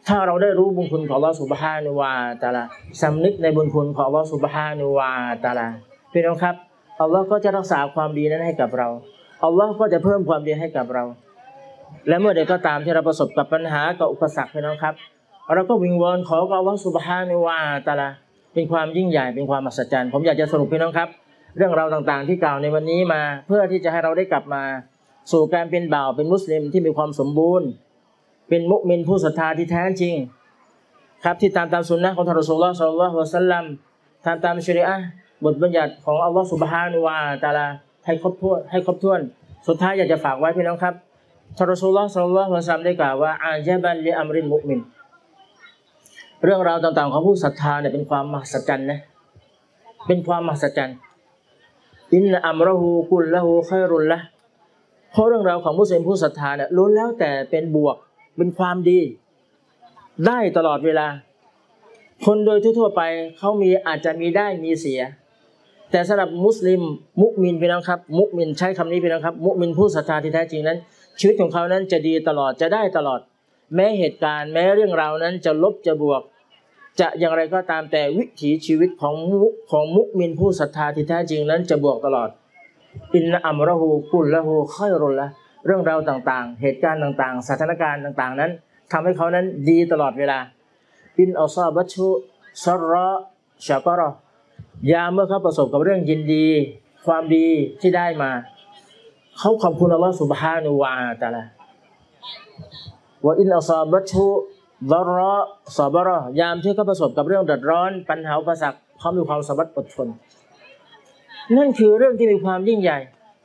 ถ้าเราได้รู้บุญคุณของอัลลอฮฺซุบฮานะฮูวะตะอาลาสำนึกในบุญคุณของอัลลอฮฺซุบฮานะฮูวะตะอาลาพี่น้องครับอัลลอฮ์ก็จะรักษาความดีนั้นให้กับเราอัลลอฮ์ก็จะเพิ่มความดีให้กับเราและเมื่อใดก็ตามที่เราประสบกับปัญหากับอุปสรรคพี่น้องครับเราก็วิงวอนขอกับอัลลอฮ์ซุบฮานะฮูวะตะอาลาเป็นความยิ่งใหญ่เป็นความมหัศจรรย์ผมอยากจะสรุปพี่น้องครับเรื่องราวต่างๆที่กล่าวในวันนี้มาเพื่อที่จะให้เราได้กลับมาสู่การเป็นบ่าวเป็นมุสลิมที่มีความสมบูรณ์เป็นมุมินผู้ศรัทธาที่แท้จริงครับที่ตามตามสุนนะของท่านรอซูลุลลอฮ์ ศ็อลลัลลอฮุอะลัยฮิวะซัลลัมตามตามชะรีอะห์บทบัญญัติของอัลลอฮ์ซุบฮานะฮูวะตะอาลาให้ครบถ้วนให้ครบถ้วนสุดท้ายอยากจะฝากไว้พี่น้องครับท่านรอซูลุลลอฮ์ ศ็อลลัลลอฮุอะลัยฮิวะซัลลัมได้กล่าวว่าอาญะบันลิอัมริลมุมินเรื่องราวต่างๆของผู้ศรัทธาเนี่ยเป็นความมหัศจรรย์นะเป็นความมหัศจรรย์อินนะอัมรอฮูกุลละฮูค็อยรุลละเพราะเรื่องราวของมุสลิมผู้ศรัทธาเนี่ยล้วนแล้วแต่เป็นบวกเป็นความดีได้ตลอดเวลาคนโดยทั่วๆไปเขามีอาจจะมีได้มีเสียแต่สำหรับมุสลิมมุมินพี่น้องครับมุมินใช้คำนี้พี่น้องครับมุมินผู้ศรัทธาที่แท้จริงนั้นชีวิตของเขานั้นจะดีตลอดจะได้ตลอดแม้เหตุการณ์แม้เรื่องราวนั้นจะลบจะบวกจะอย่างไรก็ตามแต่วิถีชีวิตของมุของมุมินผู้ศรัทธาที่แท้จริงนั้นจะบวกตลอดอินนะอัมรอฮูกุลละฮูค็อยรุลละเรื่องราวต่างๆเหตุการณ์ต่างๆสถานการณ์ต่างๆนั้นทำให้เขานั้นดีตลอดเวลาอินอัลซาบัชุซรอชะกะรอยามเมื่อเขาประสบกับเรื่องยินดีความดีที่ได้มาเขาขอบคุณอัลลอฮฺซุบฮานะฮูวะตะอาลาว่าอินอัลซาบัชุดรอซอบรอยามที่เขาประสบกับเรื่องเดือดร้อนปัญหาอุปสรรคเขามีความสามารถอดทนนั่นคือเรื่องที่มีความยิ่งใหญ่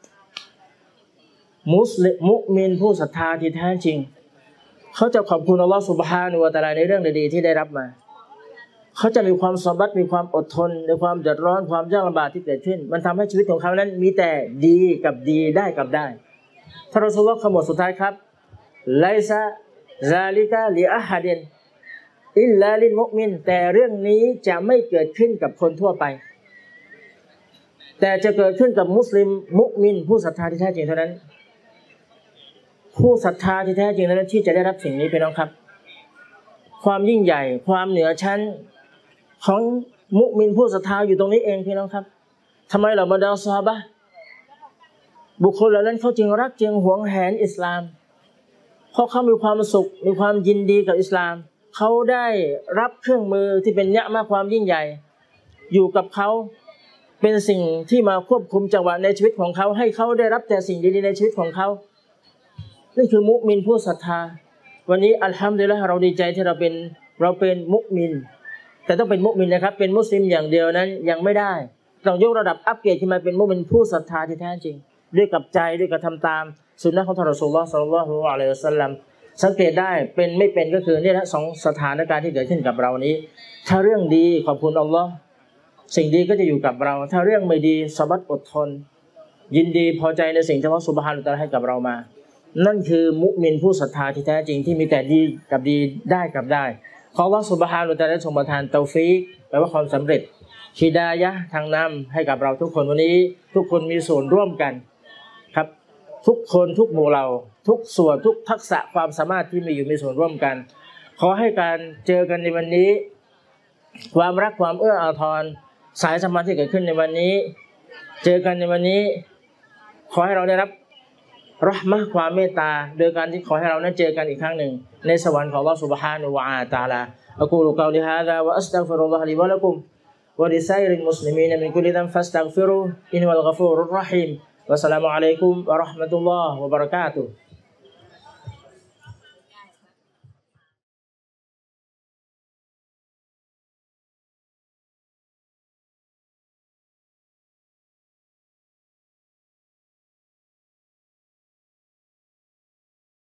มุสลิมมุมินผู้ศรัทธาที่แท้จริงเขาจะขอบคุณอัลลอฮฺซุบฮานะฮูวะตะอาลาในเรื่องดีๆที่ได้รับมาเขาจะมีความสามารถมีความอดทนในความเดือดร้อนความยากลำบากที่เกิดขึ้นมันทำให้ชีวิตของเขานั้นมีแต่ดีกับดีได้กับได้ท่านรอซูลุลลอฮ์ขมวดสุดท้ายครับไลซะซาลิกะลิอะฮัดินอิลลาลิลมุมินแต่เรื่องนี้จะไม่เกิดขึ้นกับคนทั่วไปแต่จะเกิดขึ้นกับมุสลิมมุมินผู้ศรัทธาที่แท้จริงเท่านั้นผู้ศรัทธาที่แท้จริงนั้นที่จะได้รับสิ่งนี้พี่น้องครับความยิ่งใหญ่ความเหนือชั้นของมุมินผู้ศรัทธาอยู่ตรงนี้เองพี่น้องครับทำไมเราบรรดาซอฮาบะห์บุคคลเหล่านั้นเขาจึงรักจึงหวงแหนอิสลามเพราะเขามีความสุขมีความยินดีกับอิสลามเขาได้รับเครื่องมือที่เป็นเนียมะห์ความยิ่งใหญ่อยู่กับเขาเป็นสิ่งที่มาควบคุมจังหวะในชีวิตของเขาให้เขาได้รับแต่สิ่งดีๆในชีวิตของเขานี่คือมุมินผู้ศรัทธาวันนี้อัลฮัมดุลิลละห์เราดีใจที่เราเป็นเราเป็นมุมินแต่ต้องเป็นมุมินนะครับเป็นมุสลิมอย่างเดียวนั้นยังไม่ได้ต้องยกระดับอัปเกรดขึ้นมาเป็นมุมินผู้ศรัทธาที่แท้จริงด้วยกับใจด้วยกับทำตามสุนนะของท่านรอซูลุลลอฮ์ ศ็อลลัลลอฮุอะลัยฮิวะซัลลัมสังเกตได้เป็นไม่เป็นก็คือเนี่ยนะสองสถานการณ์ที่เกิดขึ้นกับเรานี้ถ้าเรื่องดีขอบคุณอัลลอฮ์สิ่งดีก็จะอยู่กับเราถ้าเรื่องไม่ดีสะบัดอดทนยินดีพอใจในสิ่งที่อัลเลาะห์ซุบฮานะฮูวะตะอาลาให้กับเรามานั่นคือมุมินผู้ศรัทธาที่แท้จริงที่มีแต่ดีกับดีได้กับได้ขออัลเลาะห์ซุบฮานะฮูวะตะอาลาทรงประทานเตาฟีกแปลว่าความสำเร็จฮิดายะห์ทางนำให้กับเราทุกคนวันนี้ทุกคนมีส่วนร่วมกันครับทุกคนทุกหมู่เหล่าทุกส่วนทุกทักษะความสามารถที่มีอยู่มีส่วนร่วมกันขอให้การเจอกันในวันนี้ความรักความเอื้ออาทรสายสัมพันธ์ที่เกิดขึ้นในวันนี้เจอกันในวันนี้ขอให้เราได้รับเราะห์มะห์ความเมตตาโดยการที่ขอให้เรานั้นเจอกันอีกครั้งหนึ่งในสวรรค์ของอัลเลาะห์ซุบฮานะฮูวะตะอาลาอะกูลุกอลิฮาซาวะอัสตัฆฟิรุลลอฮะลิวะละกุมวะลิไซริลมุสลิมีนมินกุลิซัมฟัสตัฆฟิรูอินนัลกอฟูรุรเราะฮีมวะสสลามุอะลัยกุมวะเราะห์มะตุลลอฮ์วะบะเราะกาตุฮ์